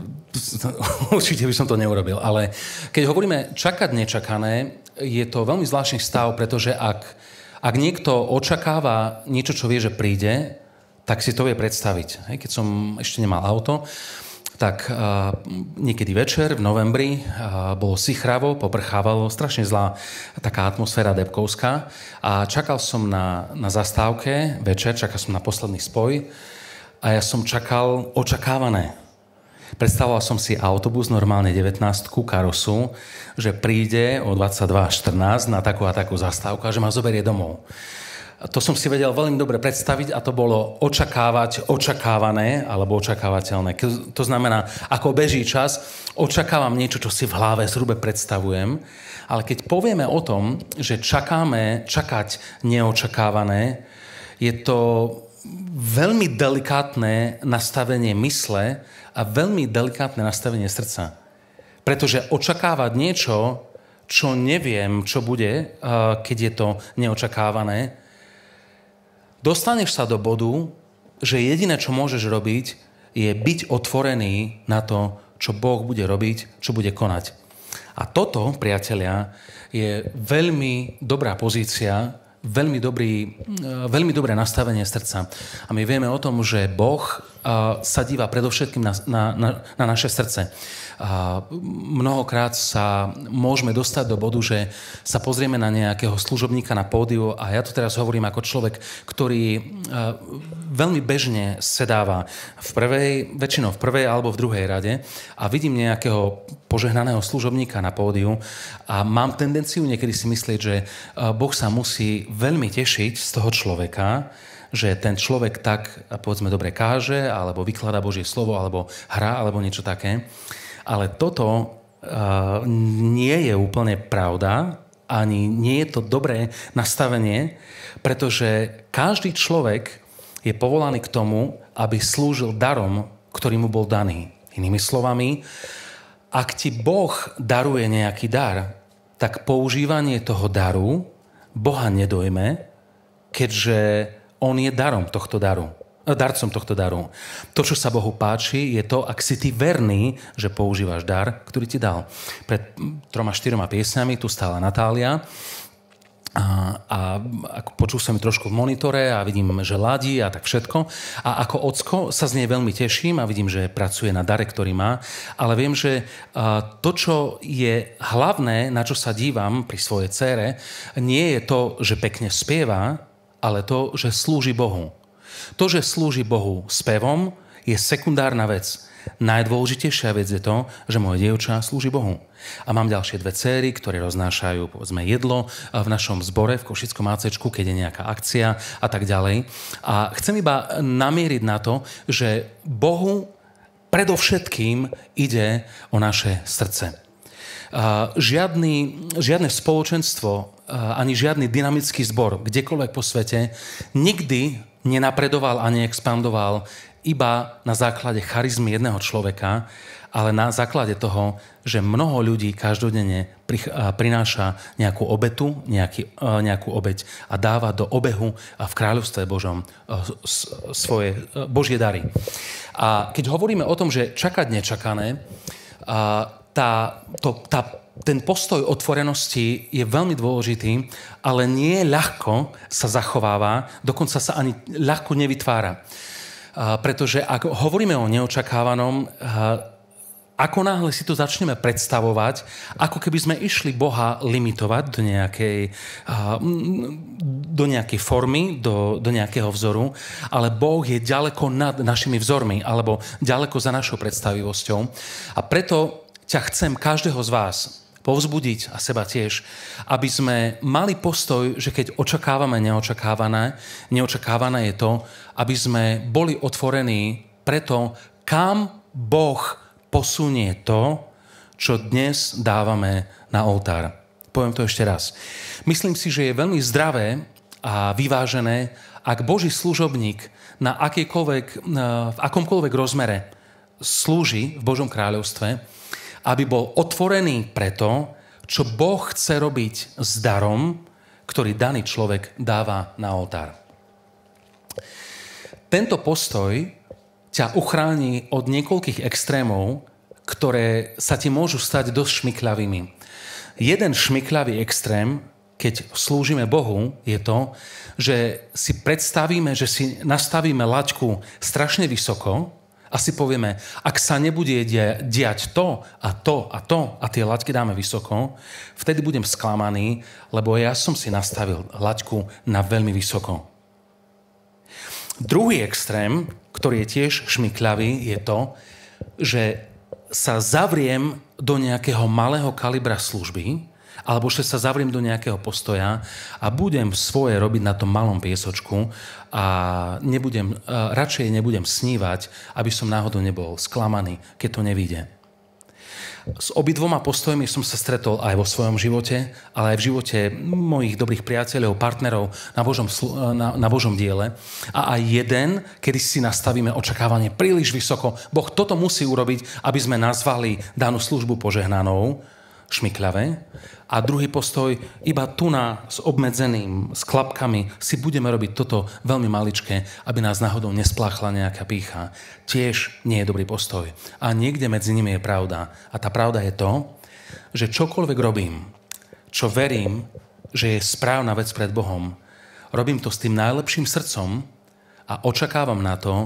Určite by som to neurobil, ale keď hovoríme čakať nečakané, je to veľmi zvláštny stav, pretože ak, ak niekto očakáva niečo, čo vie, že príde, tak si to vie predstaviť. Keď som ešte nemal auto, tak uh, niekedy večer v novembri uh, bolo sichravo, poprchávalo, strašne zlá taká atmosféra debkovská a čakal som na, na zastávke večer, čakal som na posledný spoj a ja som čakal očakávané. Predstavoval som si autobus, normálne devätnástku karosu, že príde o dvadsaťdva štrnásť na takú a takú zastávku a že ma zoberie domov. To som si vedel veľmi dobre predstaviť a to bolo očakávať očakávané alebo očakávateľné. To znamená, ako beží čas, očakávam niečo, čo si v hlave zhruba predstavujem, ale keď povieme o tom, že čakáme čakať neočakávané, je to veľmi delikátne nastavenie mysle a veľmi delikátne nastavenie srdca. Pretože očakávať niečo, čo neviem, čo bude, keď je to neočakávané, dostaneš sa do bodu, že jediné, čo môžeš robiť, je byť otvorený na to, čo Boh bude robiť, čo bude konať. A toto, priatelia, je veľmi dobrá pozícia, veľmi, dobrý, veľmi dobré nastavenie srdca. A my vieme o tom, že Boh sa díva predovšetkým na, na, na, na naše srdce. A mnohokrát sa môžeme dostať do bodu, že sa pozrieme na nejakého služobníka na pódiu a ja to teraz hovorím ako človek, ktorý veľmi bežne sedáva v prvej, väčšinou v prvej alebo v druhej rade a vidím nejakého požehnaného služobníka na pódiu a mám tendenciu niekedy si myslieť, že Boh sa musí veľmi tešiť z toho človeka, že ten človek tak, povedzme, dobre káže, alebo vykladá Božie slovo, alebo hrá, alebo niečo také. Ale toto uh, nie je úplne pravda, ani nie je to dobré nastavenie, pretože každý človek je povolaný k tomu, aby slúžil darom, ktorý mu bol daný. Inými slovami, ak ti Boh daruje nejaký dar, tak používanie toho daru Boha nedojme, keďže on je darom tohto daru. darcom tohto daru. To, čo sa Bohu páči, je to, ak si ty verný, že používaš dar, ktorý ti dal. Pred troma, štyroma piesňami tu stála Natália a, a ako počul som ju trošku v monitore a vidím, že ladí a tak všetko. A ako ocko sa z nej veľmi teším a vidím, že pracuje na dare, ktorý má. Ale viem, že to, čo je hlavné, na čo sa dívam pri svojej dcére, nie je to, že pekne spieva, ale to, že slúži Bohu. To, že slúži Bohu spevom, je sekundárna vec. Najdôležitejšia vec je to, že moje dievča slúži Bohu. A mám ďalšie dve dcéry, ktoré roznášajú, povedzme, jedlo v našom zbore v Košickom ácečku, keď je nejaká akcia a tak ďalej. A chcem iba namieriť na to, že Bohu predovšetkým ide o naše srdce. Žiadny, žiadne spoločenstvo ani žiadny dynamický zbor kdekoľvek po svete nikdy nenapredoval ani expandoval iba na základe charizmy jedného človeka, ale na základe toho, že mnoho ľudí každodenne prináša nejakú obetu, nejaký, nejakú obeť a dáva do obehu v kráľovstve Božom svoje Božie dary. A keď hovoríme o tom, že čakať nečakané, tá, to, tá ten postoj otvorenosti je veľmi dôležitý, ale nie ľahko sa zachováva, dokonca sa ani ľahko nevytvára. Pretože ak hovoríme o neočakávanom, ako náhle si to začneme predstavovať, ako keby sme išli Boha limitovať do nejakej, do nejakej formy, do, do nejakého vzoru, ale Boh je ďaleko nad našimi vzormi, alebo ďaleko za našou predstavivosťou. A preto ťa chcem každého z vás povzbudiť a seba tiež, aby sme mali postoj, že keď očakávame neočakávané, neočakávané je to, aby sme boli otvorení preto, kam Boh posunie to, čo dnes dávame na oltár. Poviem to ešte raz. Myslím si, že je veľmi zdravé a vyvážené, ak Boží služobník na akýkoľvek, v akomkoľvek rozmere slúži v Božom kráľovstve, aby bol otvorený preto, čo Boh chce robiť s darom, ktorý daný človek dáva na oltár. Tento postoj ťa uchráni od niekoľkých extrémov, ktoré sa ti môžu stať dosť šmykľavými. Jeden šmykľavý extrém, keď slúžime Bohu, je to, že si predstavíme, že si nastavíme laťku strašne vysoko, a si povieme, ak sa nebude diať to a to a to a tie laťky dáme vysoko, vtedy budem sklamaný, lebo ja som si nastavil laťku na veľmi vysoko. Druhý extrém, ktorý je tiež šmykľavý, je to, že sa zavriem do nejakého malého kalibra služby, alebo že sa zavriem do nejakého postoja a budem svoje robiť na tom malom piesočku a nebudem, radšej nebudem snívať, aby som náhodou nebol sklamaný, keď to nevyjde. S obidvoma postojmi som sa stretol aj vo svojom živote, ale aj v živote mojich dobrých priateľov, partnerov na Božom, na, na Božom diele. A aj jeden, kedy si nastavíme očakávanie príliš vysoko. Boh toto musí urobiť, aby sme nazvali danú službu požehnanou, šmykľavé. A druhý postoj, iba tu na s obmedzeným, s klapkami si budeme robiť toto veľmi maličké, aby nás náhodou nespláchla nejaká pýcha. Tiež nie je dobrý postoj. A niekde medzi nimi je pravda. A tá pravda je to, že čokoľvek robím, čo verím, že je správna vec pred Bohom, robím to s tým najlepším srdcom a očakávam na to,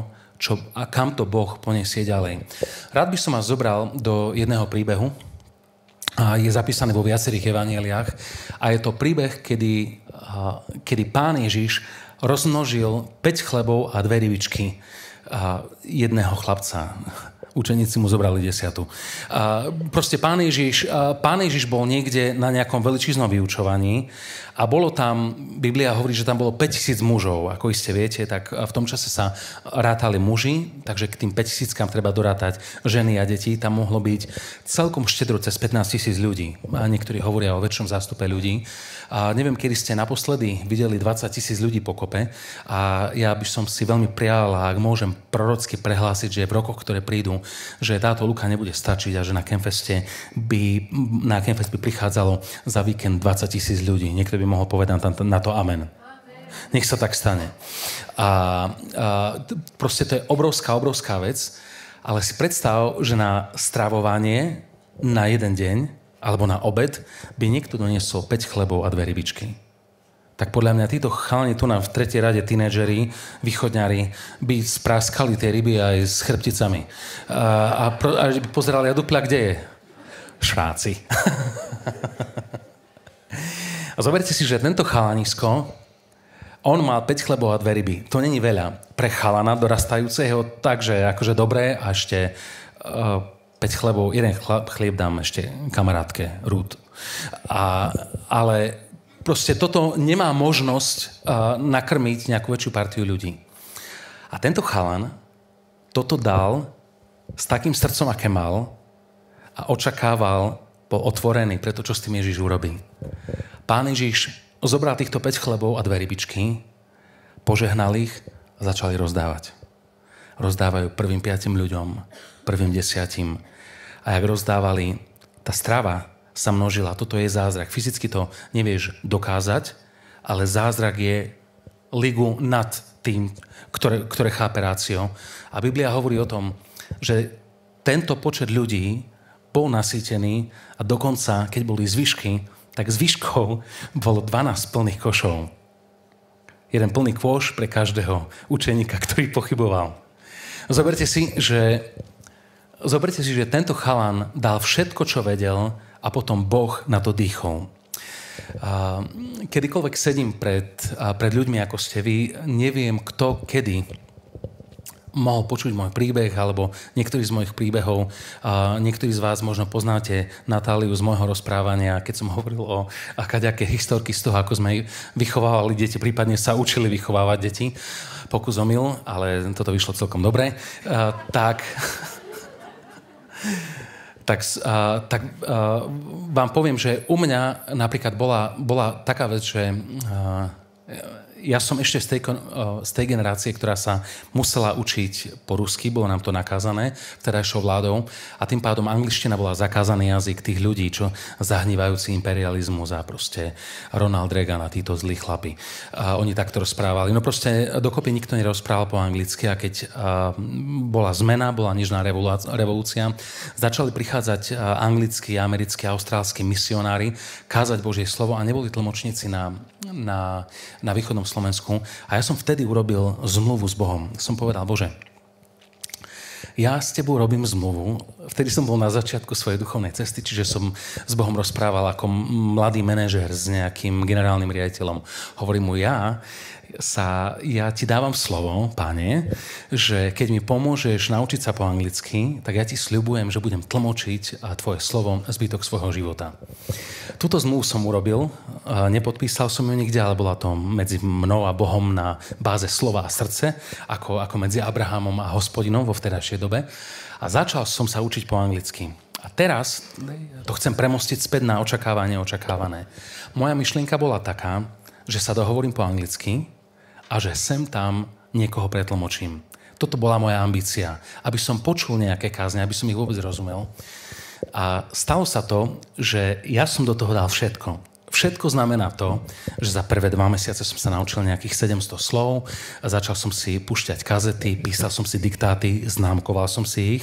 čo, a kam to Boh poniesie ďalej. Rád by som vás zobral do jedného príbehu, a je zapísaný vo viacerých evanjeliách a je to príbeh, kedy, kedy Pán Ježiš rozmnožil päť chlebov a dve rybičky jedného chlapca. Učeníci mu zobrali desiatu. Proste Pán Ježiš, Pán Ježiš bol niekde na nejakom veľčíznom vyučovaní a bolo tam, Biblia hovorí, že tam bolo päťtisíc mužov. Ako iste viete, tak v tom čase sa rátali muži, takže k tým päťtisíckam treba dorátať ženy a deti. Tam mohlo byť celkom štedro cez pätnásť tisíc ľudí. A niektorí hovoria o väčšom zástupe ľudí. A neviem, kedy ste naposledy videli dvadsať tisíc ľudí pokope. A ja by som si veľmi prijal, ak môžem prorocky prehlásiť, že v rokoch, ktoré prídu, že táto luka nebude stačiť a že na Campfeste by, na Campfest by prichádzalo za víkend dvadsať tisíc ľudí. Niekto by mohol povedať na to amen. Nech sa tak stane. A, a proste to je obrovská, obrovská vec, ale si predstav, že na stravovanie na jeden deň alebo na obed by niekto doniesol päť chlebov a dve rybičky. Tak podľa mňa títo chalani tu nám v tretej rade tínedžeri, východňari, by spráskali tie ryby aj s chrbticami. A, a, a by pozerali, a dupla kde je? Šváci. A zoberte si, že tento chalanisko, on mal päť chlebov a dve ryby. To není veľa. Pre chalana dorastajúceho, takže akože dobré a ešte uh, päť chlebov, jeden chlieb dám ešte kamarátke Ruth. A, ale proste toto nemá možnosť uh, nakrmiť nejakú väčšiu partiu ľudí. A tento chalan toto dal s takým srdcom, aké mal a očakával, bol otvorený pre to, čo s tým Ježiš urobí. Pán Ježiš zobral týchto päť chlebov a dve rybičky, požehnal ich a začali rozdávať. Rozdávajú prvým piatim ľuďom, prvým desiatim. A jak rozdávali, tá strava sa množila. Toto je zázrak. Fyzicky to nevieš dokázať, ale zázrak je ligu nad tým, ktoré, ktoré chápe rácio. A Biblia hovorí o tom, že tento počet ľudí bol nasýtený a dokonca, keď boli zvyšky, tak zvyškov bolo dvanásť plných košov. Jeden plný kôš pre každého učeníka, ktorý pochyboval. Zoberte si, že Zoberte si, že tento chalan dal všetko, čo vedel a potom Boh na to dýchol. Kedykoľvek sedím pred, pred ľuďmi, ako ste vy, neviem, kto kedy mohol počuť môj príbeh alebo niektorý z mojich príbehov. Niektorí z vás možno poznáte Natáliu z môjho rozprávania, keď som hovoril o akaďaké historky z toho, ako sme vychovávali deti, prípadne sa učili vychovávať deti. Pokus omyl, ale toto vyšlo celkom dobre. Tak... tak, uh, tak uh, vám poviem, že u mňa napríklad bola, bola taká vec, že uh, ja som ešte z tej, z tej generácie, ktorá sa musela učiť po rusky, bolo nám to nakázané vtedajšou vládou a tým pádom angličtina bola zakázaný jazyk tých ľudí, čo zahnívajúci imperializmus a proste Ronald Reagan a títo zlí chlapi. A oni takto rozprávali. No proste dokopy nikto nerozprával po anglicky a keď bola zmena, bola nežná revolúcia, začali prichádzať anglickí, americkí, austrálski misionári kázať Božie slovo a neboli tlmočníci na, na, na východnom Slovensku. A ja som vtedy urobil zmluvu s Bohom. Som povedal, Bože, ja s tebou robím zmluvu. Vtedy som bol na začiatku svojej duchovnej cesty, čiže som s Bohom rozprával ako mladý manažér s nejakým generálnym riaditeľom. Hovorím mu, ja sa, ja ti dávam slovo, Pane, že keď mi pomôžeš naučiť sa po anglicky, tak ja ti sľubujem, že budem tlmočiť tvoje slovo zbytok svojho života. Túto zmluvu som urobil, nepodpísal som ju nikde, ale bola to medzi mnou a Bohom na báze slova a srdce, ako, ako medzi Abrahamom a Hospodinom vo vtedajšej dobe. A začal som sa učiť po anglicky. A teraz to chcem premostiť späť na očakávanie očakávané. Moja myšlienka bola taká, že sa dohovorím po anglicky a že sem tam niekoho pretlmočím. Toto bola moja ambícia, aby som počul nejaké kázne, aby som ich vôbec rozumel. A stalo sa to, že ja som do toho dal všetko. Všetko znamená to, že za prvé dva mesiace som sa naučil nejakých sedemsto slov, a začal som si púšťať kazety, písal som si diktáty, známkoval som si ich,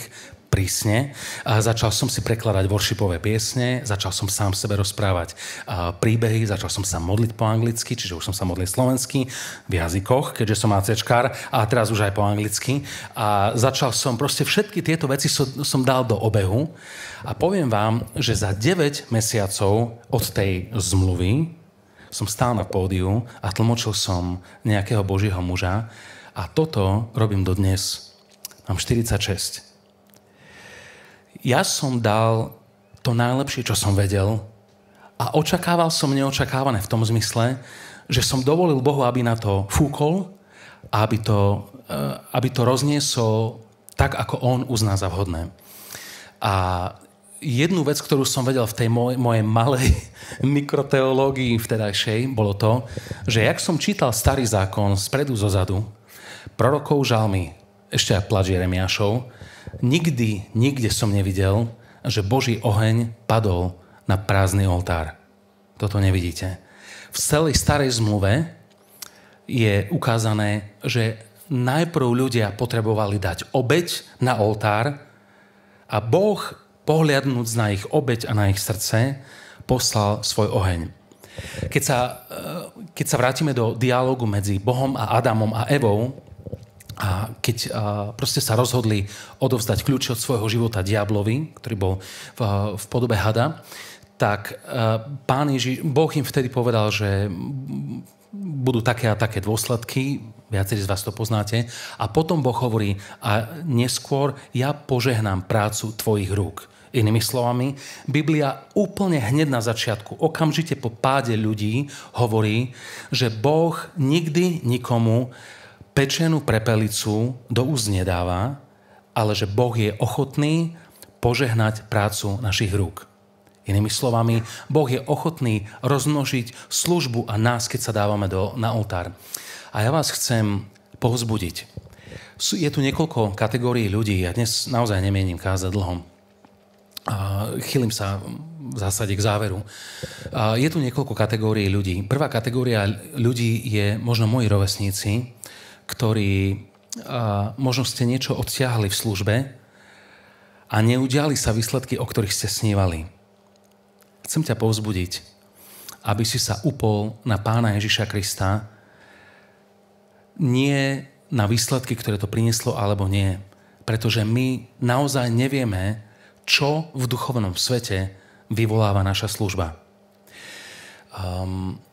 prísne. A začal som si prekladať worshipové piesne, začal som sám sebe rozprávať príbehy, začal som sa modliť po anglicky, čiže už som sa modlil slovensky v jazykoch, keďže som ACčkár, a teraz už aj po anglicky. A začal som proste všetky tieto veci som, som dal do obehu a poviem vám, že za deväť mesiacov od tej zmluvy som stál na pódiu a tlmočil som nejakého Božieho muža a toto robím dodnes. Mám štyridsaťšesť. Ja som dal to najlepšie, čo som vedel a očakával som neočakávané v tom zmysle, že som dovolil Bohu, aby na to fúkol a aby to, aby to rozniesol tak, ako on uzná za vhodné. A jednu vec, ktorú som vedel v tej moj, mojej malej mikroteológii vtedajšej, bolo to, že jak som čítal Starý zákon spredu zozadu, prorokov, žalmy, ešte aj plač Jeremiášov, nikdy, nikde som nevidel, že Boží oheň padol na prázdny oltár. Toto nevidíte. V celej starej zmluve je ukázané, že najprv ľudia potrebovali dať obeť na oltár a Boh, pohliadnúc na ich obeť a na ich srdce, poslal svoj oheň. Keď sa, keď sa vrátime do dialógu medzi Bohom a Adamom a Evou, a keď a, proste sa rozhodli odovzdať kľúče od svojho života diablovi, ktorý bol v, v podobe hada, tak a, Pán Ježiš, Boh im vtedy povedal, že budú také a také dôsledky, viacerí z vás to poznáte, a potom Boh hovorí, a neskôr ja požehnám prácu tvojich rúk. Inými slovami, Biblia úplne hneď na začiatku, okamžite po páde ľudí, hovorí, že Boh nikdy nikomu pečenú prepelicu do úst nedáva, ale že Boh je ochotný požehnať prácu našich rúk. Inými slovami, Boh je ochotný rozmnožiť službu a nás, keď sa dávame do, na oltár. A ja vás chcem povzbudiť. Je tu niekoľko kategórií ľudí, ja dnes naozaj nemienim kázať dlho. Chýlim sa v zásade k záveru. Je tu niekoľko kategórií ľudí. Prvá kategória ľudí je možno moji rovesníci, ktorí a, možno ste niečo odtiahli v službe a neudiali sa výsledky, o ktorých ste snívali. Chcem ťa povzbudiť, aby si sa upol na Pána Ježiša Krista, nie na výsledky, ktoré to prinieslo, alebo nie. Pretože my naozaj nevieme, čo v duchovnom svete vyvoláva naša služba. Um,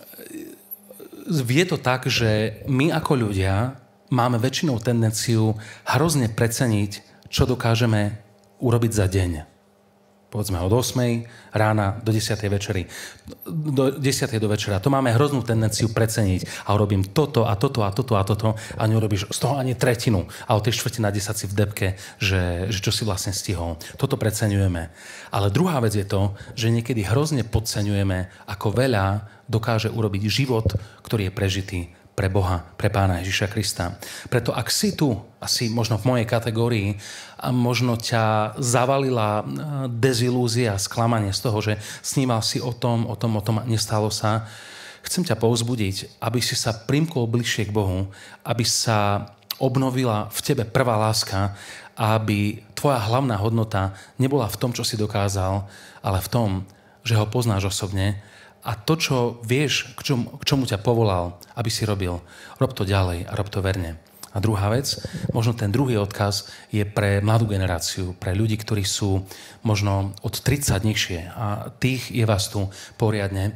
Je to tak, že my ako ľudia máme väčšinou tendenciu hrozne preceniť, čo dokážeme urobiť za deň. Povedzme od ôsmej rána do desiatej večeri. Do desiatej do večera. To máme hroznú tendenciu preceniť. A urobím toto a toto a toto a toto a neurobíš z toho ani tretinu. A o tej štvrte na desať si v debke, že, že čo si vlastne stihol. Toto preceňujeme. Ale druhá vec je to, že niekedy hrozne podceňujeme, ako veľa dokáže urobiť život, ktorý je prežitý pre Boha, pre Pána Ježiša Krista. Preto ak si tu, asi možno v mojej kategórii, a možno ťa zavalila dezilúzia, sklamanie z toho, že snímal si o tom, o tom, o tom, nestalo sa, chcem ťa povzbudiť, aby si sa primkol bližšie k Bohu, aby sa obnovila v tebe prvá láska a aby tvoja hlavná hodnota nebola v tom, čo si dokázal, ale v tom, že ho poznáš osobne. A to, čo vieš, k čomu, k čomu ťa povolal, aby si robil, rob to ďalej a rob to verne. A druhá vec, možno ten druhý odkaz je pre mladú generáciu, pre ľudí, ktorí sú možno od tridsať nižšie a tých je vás tu poriadne.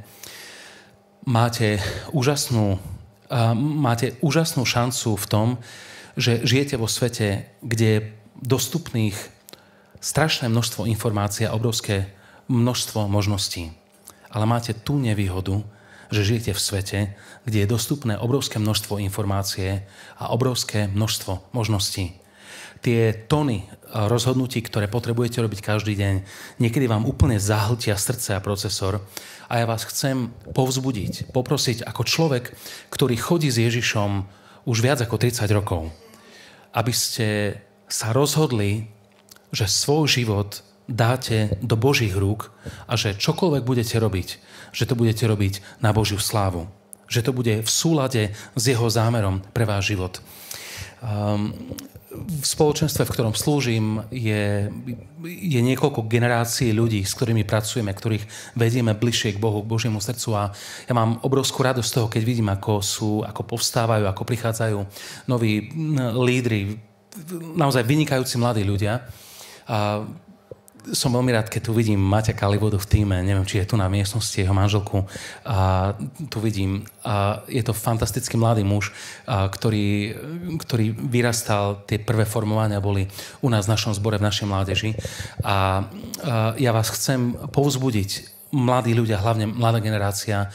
Máte úžasnú, máte úžasnú šancu v tom, že žijete vo svete, kde je dostupných strašné množstvo informácií a obrovské množstvo možností. Ale máte tú nevýhodu, že žijete v svete, kde je dostupné obrovské množstvo informácie a obrovské množstvo možností. Tie tony rozhodnutí, ktoré potrebujete robiť každý deň, niekedy vám úplne zahltia srdce a procesor. A ja vás chcem povzbudiť, poprosiť ako človek, ktorý chodí s Ježišom už viac ako tridsať rokov, aby ste sa rozhodli, že svoj život dáte do Božích rúk a že čokoľvek budete robiť, že to budete robiť na Božiu slávu. Že to bude v súlade s jeho zámerom pre váš život. Um, v spoločenstve, v ktorom slúžim, je, je niekoľko generácií ľudí, s ktorými pracujeme, ktorých vedieme bližšie k Bohu, k Božiemu srdcu. A ja mám obrovskú radosť z toho, keď vidím, ako, sú, ako povstávajú, ako prichádzajú noví lídri, naozaj vynikajúci mladí ľudia. A som veľmi rád, keď tu vidím Maťa Kalivodu v tíme, neviem, či je tu na miestnosti, jeho manželku. A tu vidím, a je to fantastický mladý muž, a ktorý, ktorý vyrastal, tie prvé formovania boli u nás v našom zbore, v našej mládeži. A, a ja vás chcem povzbudiť, mladí ľudia, hlavne mladá generácia,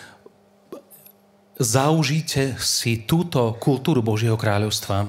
zaužite si túto kultúru Božieho kráľovstva,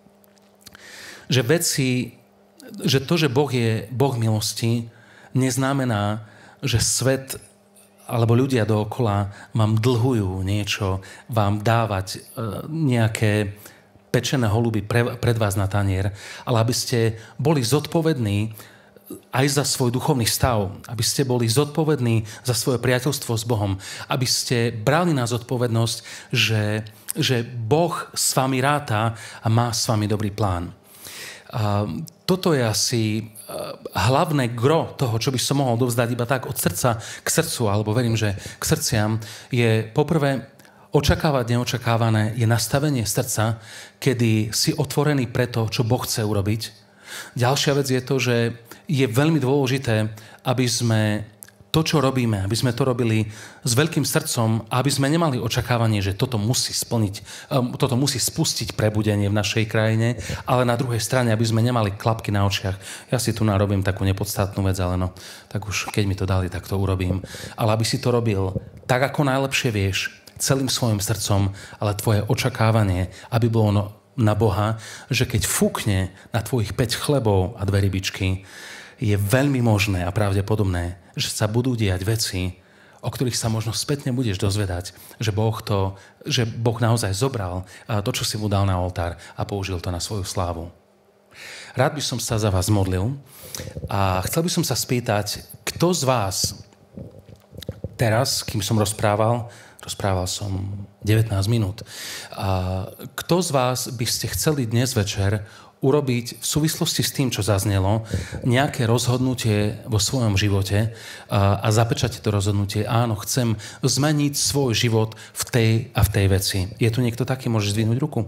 že veci že to, že Boh je Boh milosti, neznamená, že svet alebo ľudia dookola vám dlhujú niečo, vám dávať nejaké pečené holuby pre, pred vás na tanier, ale aby ste boli zodpovední aj za svoj duchovný stav, aby ste boli zodpovední za svoje priateľstvo s Bohom, aby ste brali na zodpovednosť, že, že Boh s vami ráta a má s vami dobrý plán. A toto je asi hlavné gro toho, čo by som mohol dovzdať iba tak od srdca k srdcu, alebo verím, že k srdciam, je poprvé očakávať neočakávané, je nastavenie srdca, kedy si otvorený pre to, čo Boh chce urobiť. Ďalšia vec je to, že je veľmi dôležité, aby sme to, čo robíme, aby sme to robili s veľkým srdcom a aby sme nemali očakávanie, že toto musí splniť, um, toto musí spustiť prebudenie v našej krajine, ale na druhej strane, aby sme nemali klapky na očiach. Ja si tu narobím takú nepodstatnú vec, ale no, tak už keď mi to dali, tak to urobím. Ale aby si to robil tak, ako najlepšie vieš, celým svojim srdcom, ale tvoje očakávanie, aby bolo no, na Boha, že keď fúkne na tvojich päť chlebov a dve rybičky, je veľmi možné a pravdepodobné, že sa budú diať veci, o ktorých sa možno spätne budeš dozvedať, že Boh, to, že boh naozaj zobral to, čo si mu dal na oltár a použil to na svoju slávu. Rád by som sa za vás modlil a chcel by som sa spýtať, kto z vás teraz, kým som rozprával, rozprával som devätnásť minút, a kto z vás by ste chceli dnes večer urobiť v súvislosti s tým, čo zaznelo, nejaké rozhodnutie vo svojom živote a, a zapečať to rozhodnutie. Áno, chcem zmeniť svoj život v tej a v tej veci. Je tu niekto taký? Môžeš zdvihnúť ruku?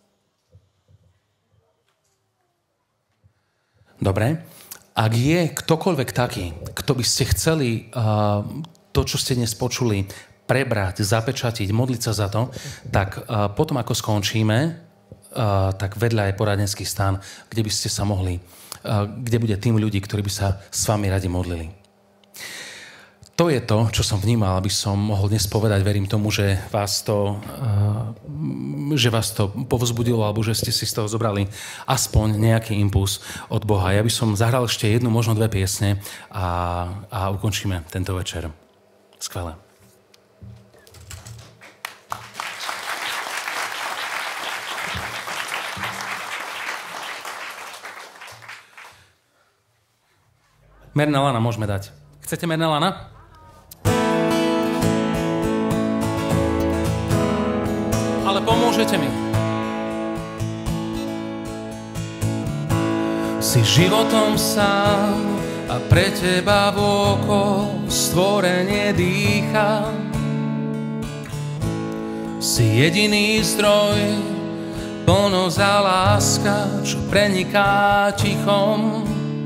Dobre. Ak je ktokoľvek taký, kto by ste chceli uh, to, čo ste dnes počuli, prebrať, zapečatiť, modliť sa za to, tak uh, potom, ako skončíme, Uh, tak vedľa je poradenský stan, kde by ste sa mohli, uh, kde bude tým ľudí, ktorí by sa s vami radi modlili. To je to, čo som vnímal, aby som mohol dnes povedať. Verím tomu, že vás to, uh, že vás to povzbudilo, alebo že ste si z toho zobrali aspoň nejaký impuls od Boha. Ja by som zahral ešte jednu, možno dve piesne a, a ukončíme tento večer. Skvelé. Mernelana môžeme dať. Chcete Mernelana? Ale pomôžete mi. Si životom sám a pre teba vôkol stvorenie dýcha. Si jediný zdroj, plnosť a láska, čo preniká tichom.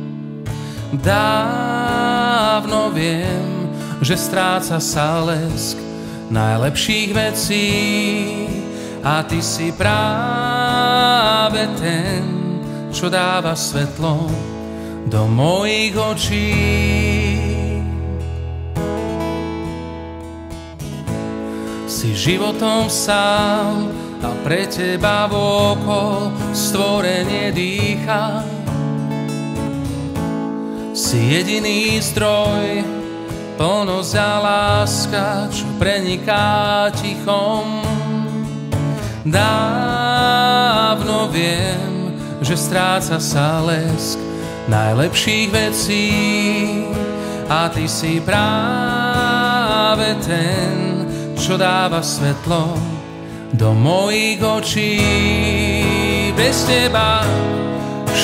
Dávno viem, že stráca sa lesk najlepších vecí a ty si práve ten, čo dáva svetlo do mojich očí. Si životom sám a pre teba vôkol stvorenie dýcha. Si jediný zdroj, plnosť a láska, čo preniká tichom. Dávno viem, že stráca sa lesk najlepších vecí a ty si práve ten, čo dáva svetlo do mojich očí. Bez teba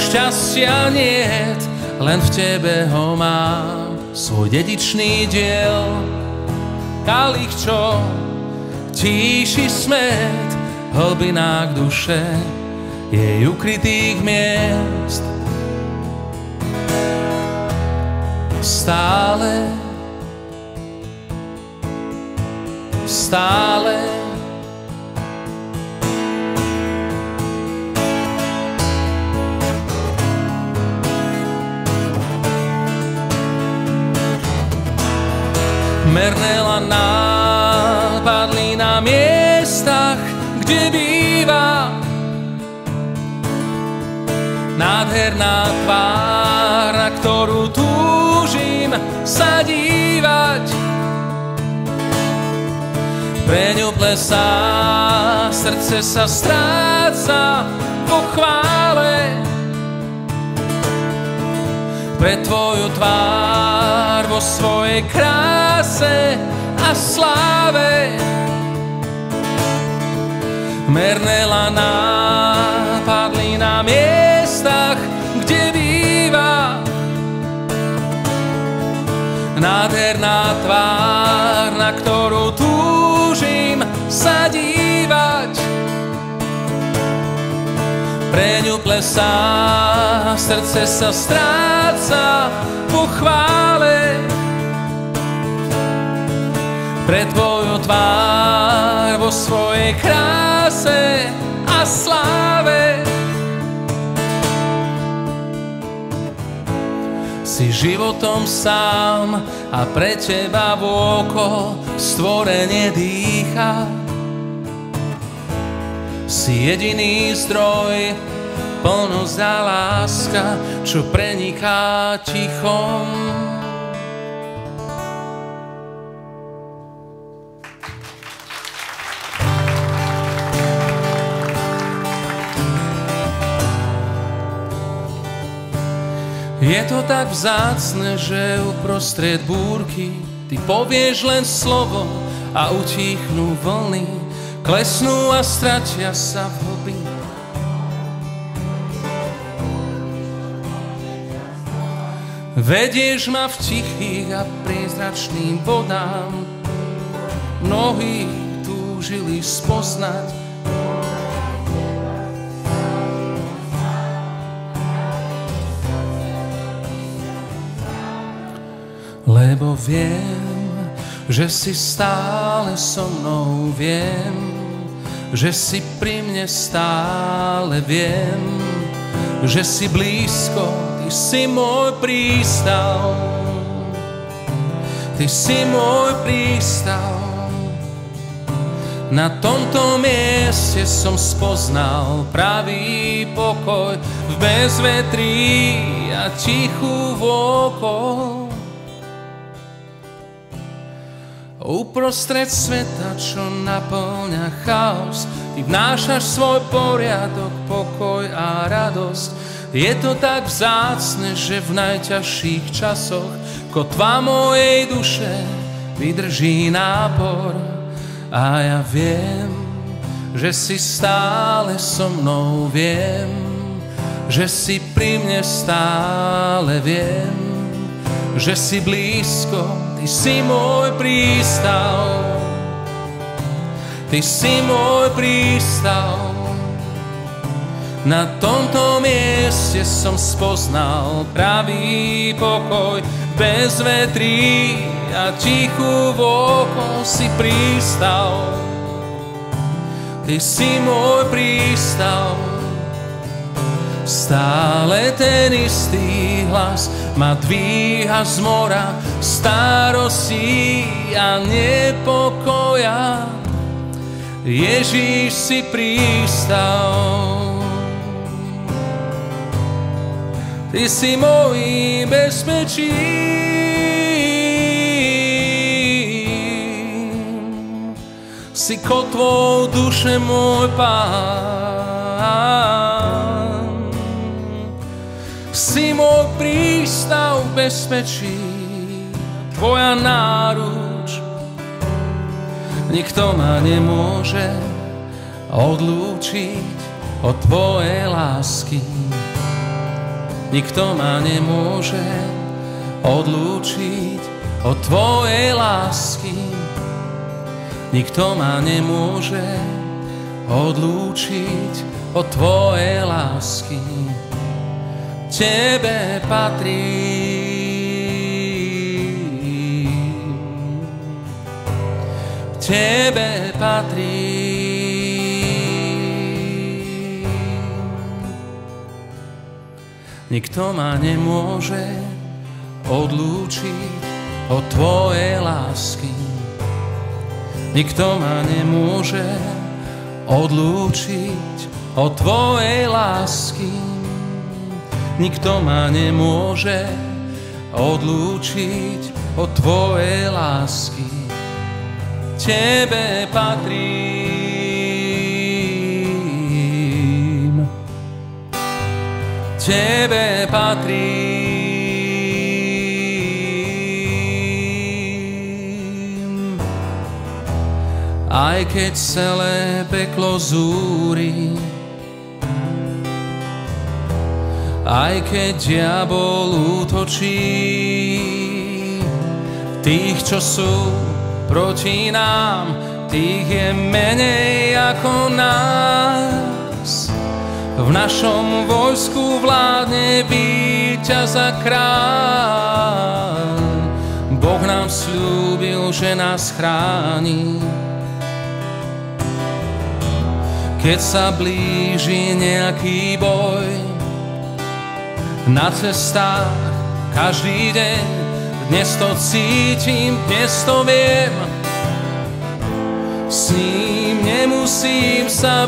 šťastia niet, len v tebe ho mám. Svoj dedičný diel, kalich, čo tíši smet, v hlbinách duše jej ukrytých miest. Stále, stále Mernela nápadli na miestach, kde býva. Nádherná tvár, na ktorú túžim sa dívať. Pre ňu plesá, srdce sa stráca vo chvále. Pre tvoju tvár vo svojej kráse a sláve. Mernela nápadli na miestach, kde býva. Nádherná tvár, na ktorú túžim sa dívať. Pre ňu plesá, srdce sa stráca po chvále. Pre tvoju tvár vo svojej kráse a sláve. Si životom sám a pre teba vôkol stvorenie dýcha. Si jediný zdroj, plnosť a láska, čo preniká tichom. Je to tak vzácne, že uprostred búrky ty povieš len slovo a utichnú vlny, klesnú a stratia sa v hlbine. Vedieš ma v tichých a priezračným vodám, mnohí túžili spoznať. Lebo viem, že si stále so mnou, viem, že si pri mne stále, viem, že si blízko, ty si môj prístav, ty si môj prístav. Na tomto mieste som spoznal pravý pokoj v bezvetrí a tichú vôkol. Uprostred sveta, čo naplňa chaos, ty vnášaš svoj poriadok, pokoj a radosť. Je to tak vzácne, že v najťažších časoch kotva mojej duše vydrží nápor. A ja viem, že si stále so mnou, viem, že si pri mne stále, viem, že si blízko. Ty si môj prístav, ty si môj prístav. Na tomto mieste som spoznal pravý pokoj, bez vetrí a tichú vôkol si prístav. Ty si môj prístav. Stále ten istý hlas ma dvíha z mora starostí a nepokoja. Ježíš si prístav. Ty si môj bezpečí. Si kotvou duše môj Pán. Si môj prístav v bezpečí, tvoja náruč. Nikto ma nemôže odlúčiť od tvojej lásky. nikto ma nemôže odlúčiť od tvojej lásky. Nikto ma nemôže odlúčiť od tvojej lásky. Tebe patrím, tebe patrím. Nikto ma nemôže odlúčiť od tvojej lásky. Nikto ma nemôže odlúčiť od tvojej lásky. Nikto ma nemôže odlúčiť od tvojej lásky. Tebe patrím, tebe patrím. Aj keď celé peklo zúri, aj keď diabol útočí, tých, čo sú proti nám, tých je menej ako nás. V našom vojsku vládne víťaz a kráľ. Boh nám sľúbil, že nás chráni. Keď sa blíži nejaký boj na cestách každý deň, dnes to cítim, dnes to viem, s ním nemusím sa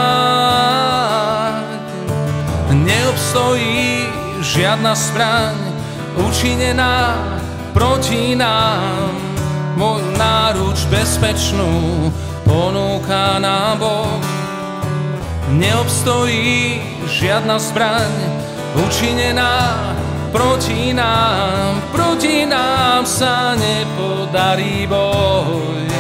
báť. Neobstojí žiadna zbraň učinená proti nám. Moju náruč bezpečnú ponúka nám Boh. Neobstojí žiadna zbraň učinená proti nám. Proti nám sa nepodarí boj.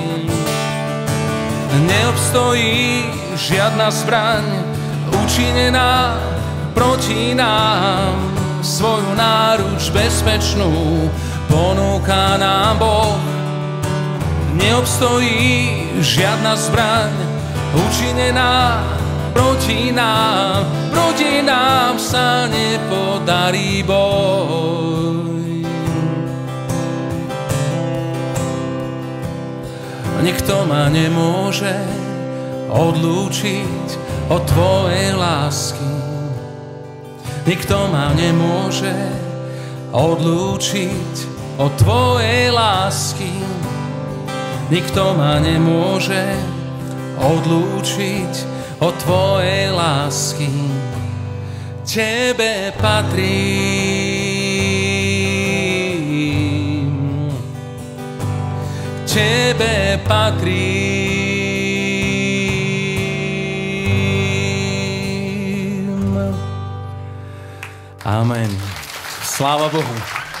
Neobstojí žiadna zbraň učinená proti nám. Svoju náruč bezpečnú ponúka nám Boh. Neobstojí žiadna zbraň učinená proti nám, proti nám sa nepodarí boj. Nikto ma nemôže odlúčiť od tvojej lásky. Nikto ma nemôže odlúčiť od tvojej lásky. Nikto ma nemôže odlúčiť od tvojej lásky. Tebe patrím, tebe patrím. Amen. Sláva Bohu.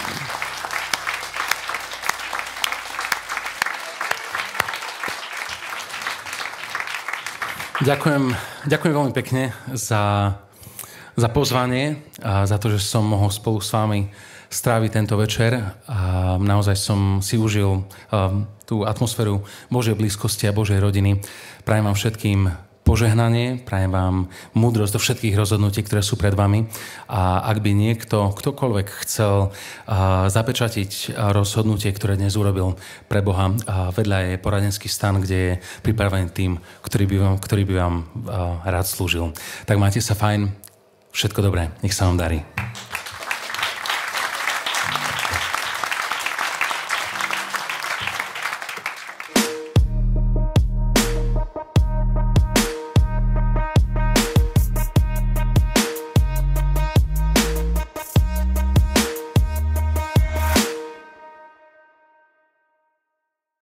Ďakujem, ďakujem veľmi pekne za, za pozvanie a za to, že som mohol spolu s vami stráviť tento večer. A naozaj som si užil um, tú atmosféru Božej blízkosti a Božej rodiny. Prajem vám všetkým požehnanie, prajem vám múdrosť do všetkých rozhodnutí, ktoré sú pred vami. A ak by niekto, ktokoľvek chcel uh, zapečatiť rozhodnutie, ktoré dnes urobil pre Boha, uh, vedľa je poradenský stan, kde je pripravený tým, ktorý by vám, ktorý by vám uh, rád slúžil. Tak máte sa fajn, všetko dobré, nech sa vám darí.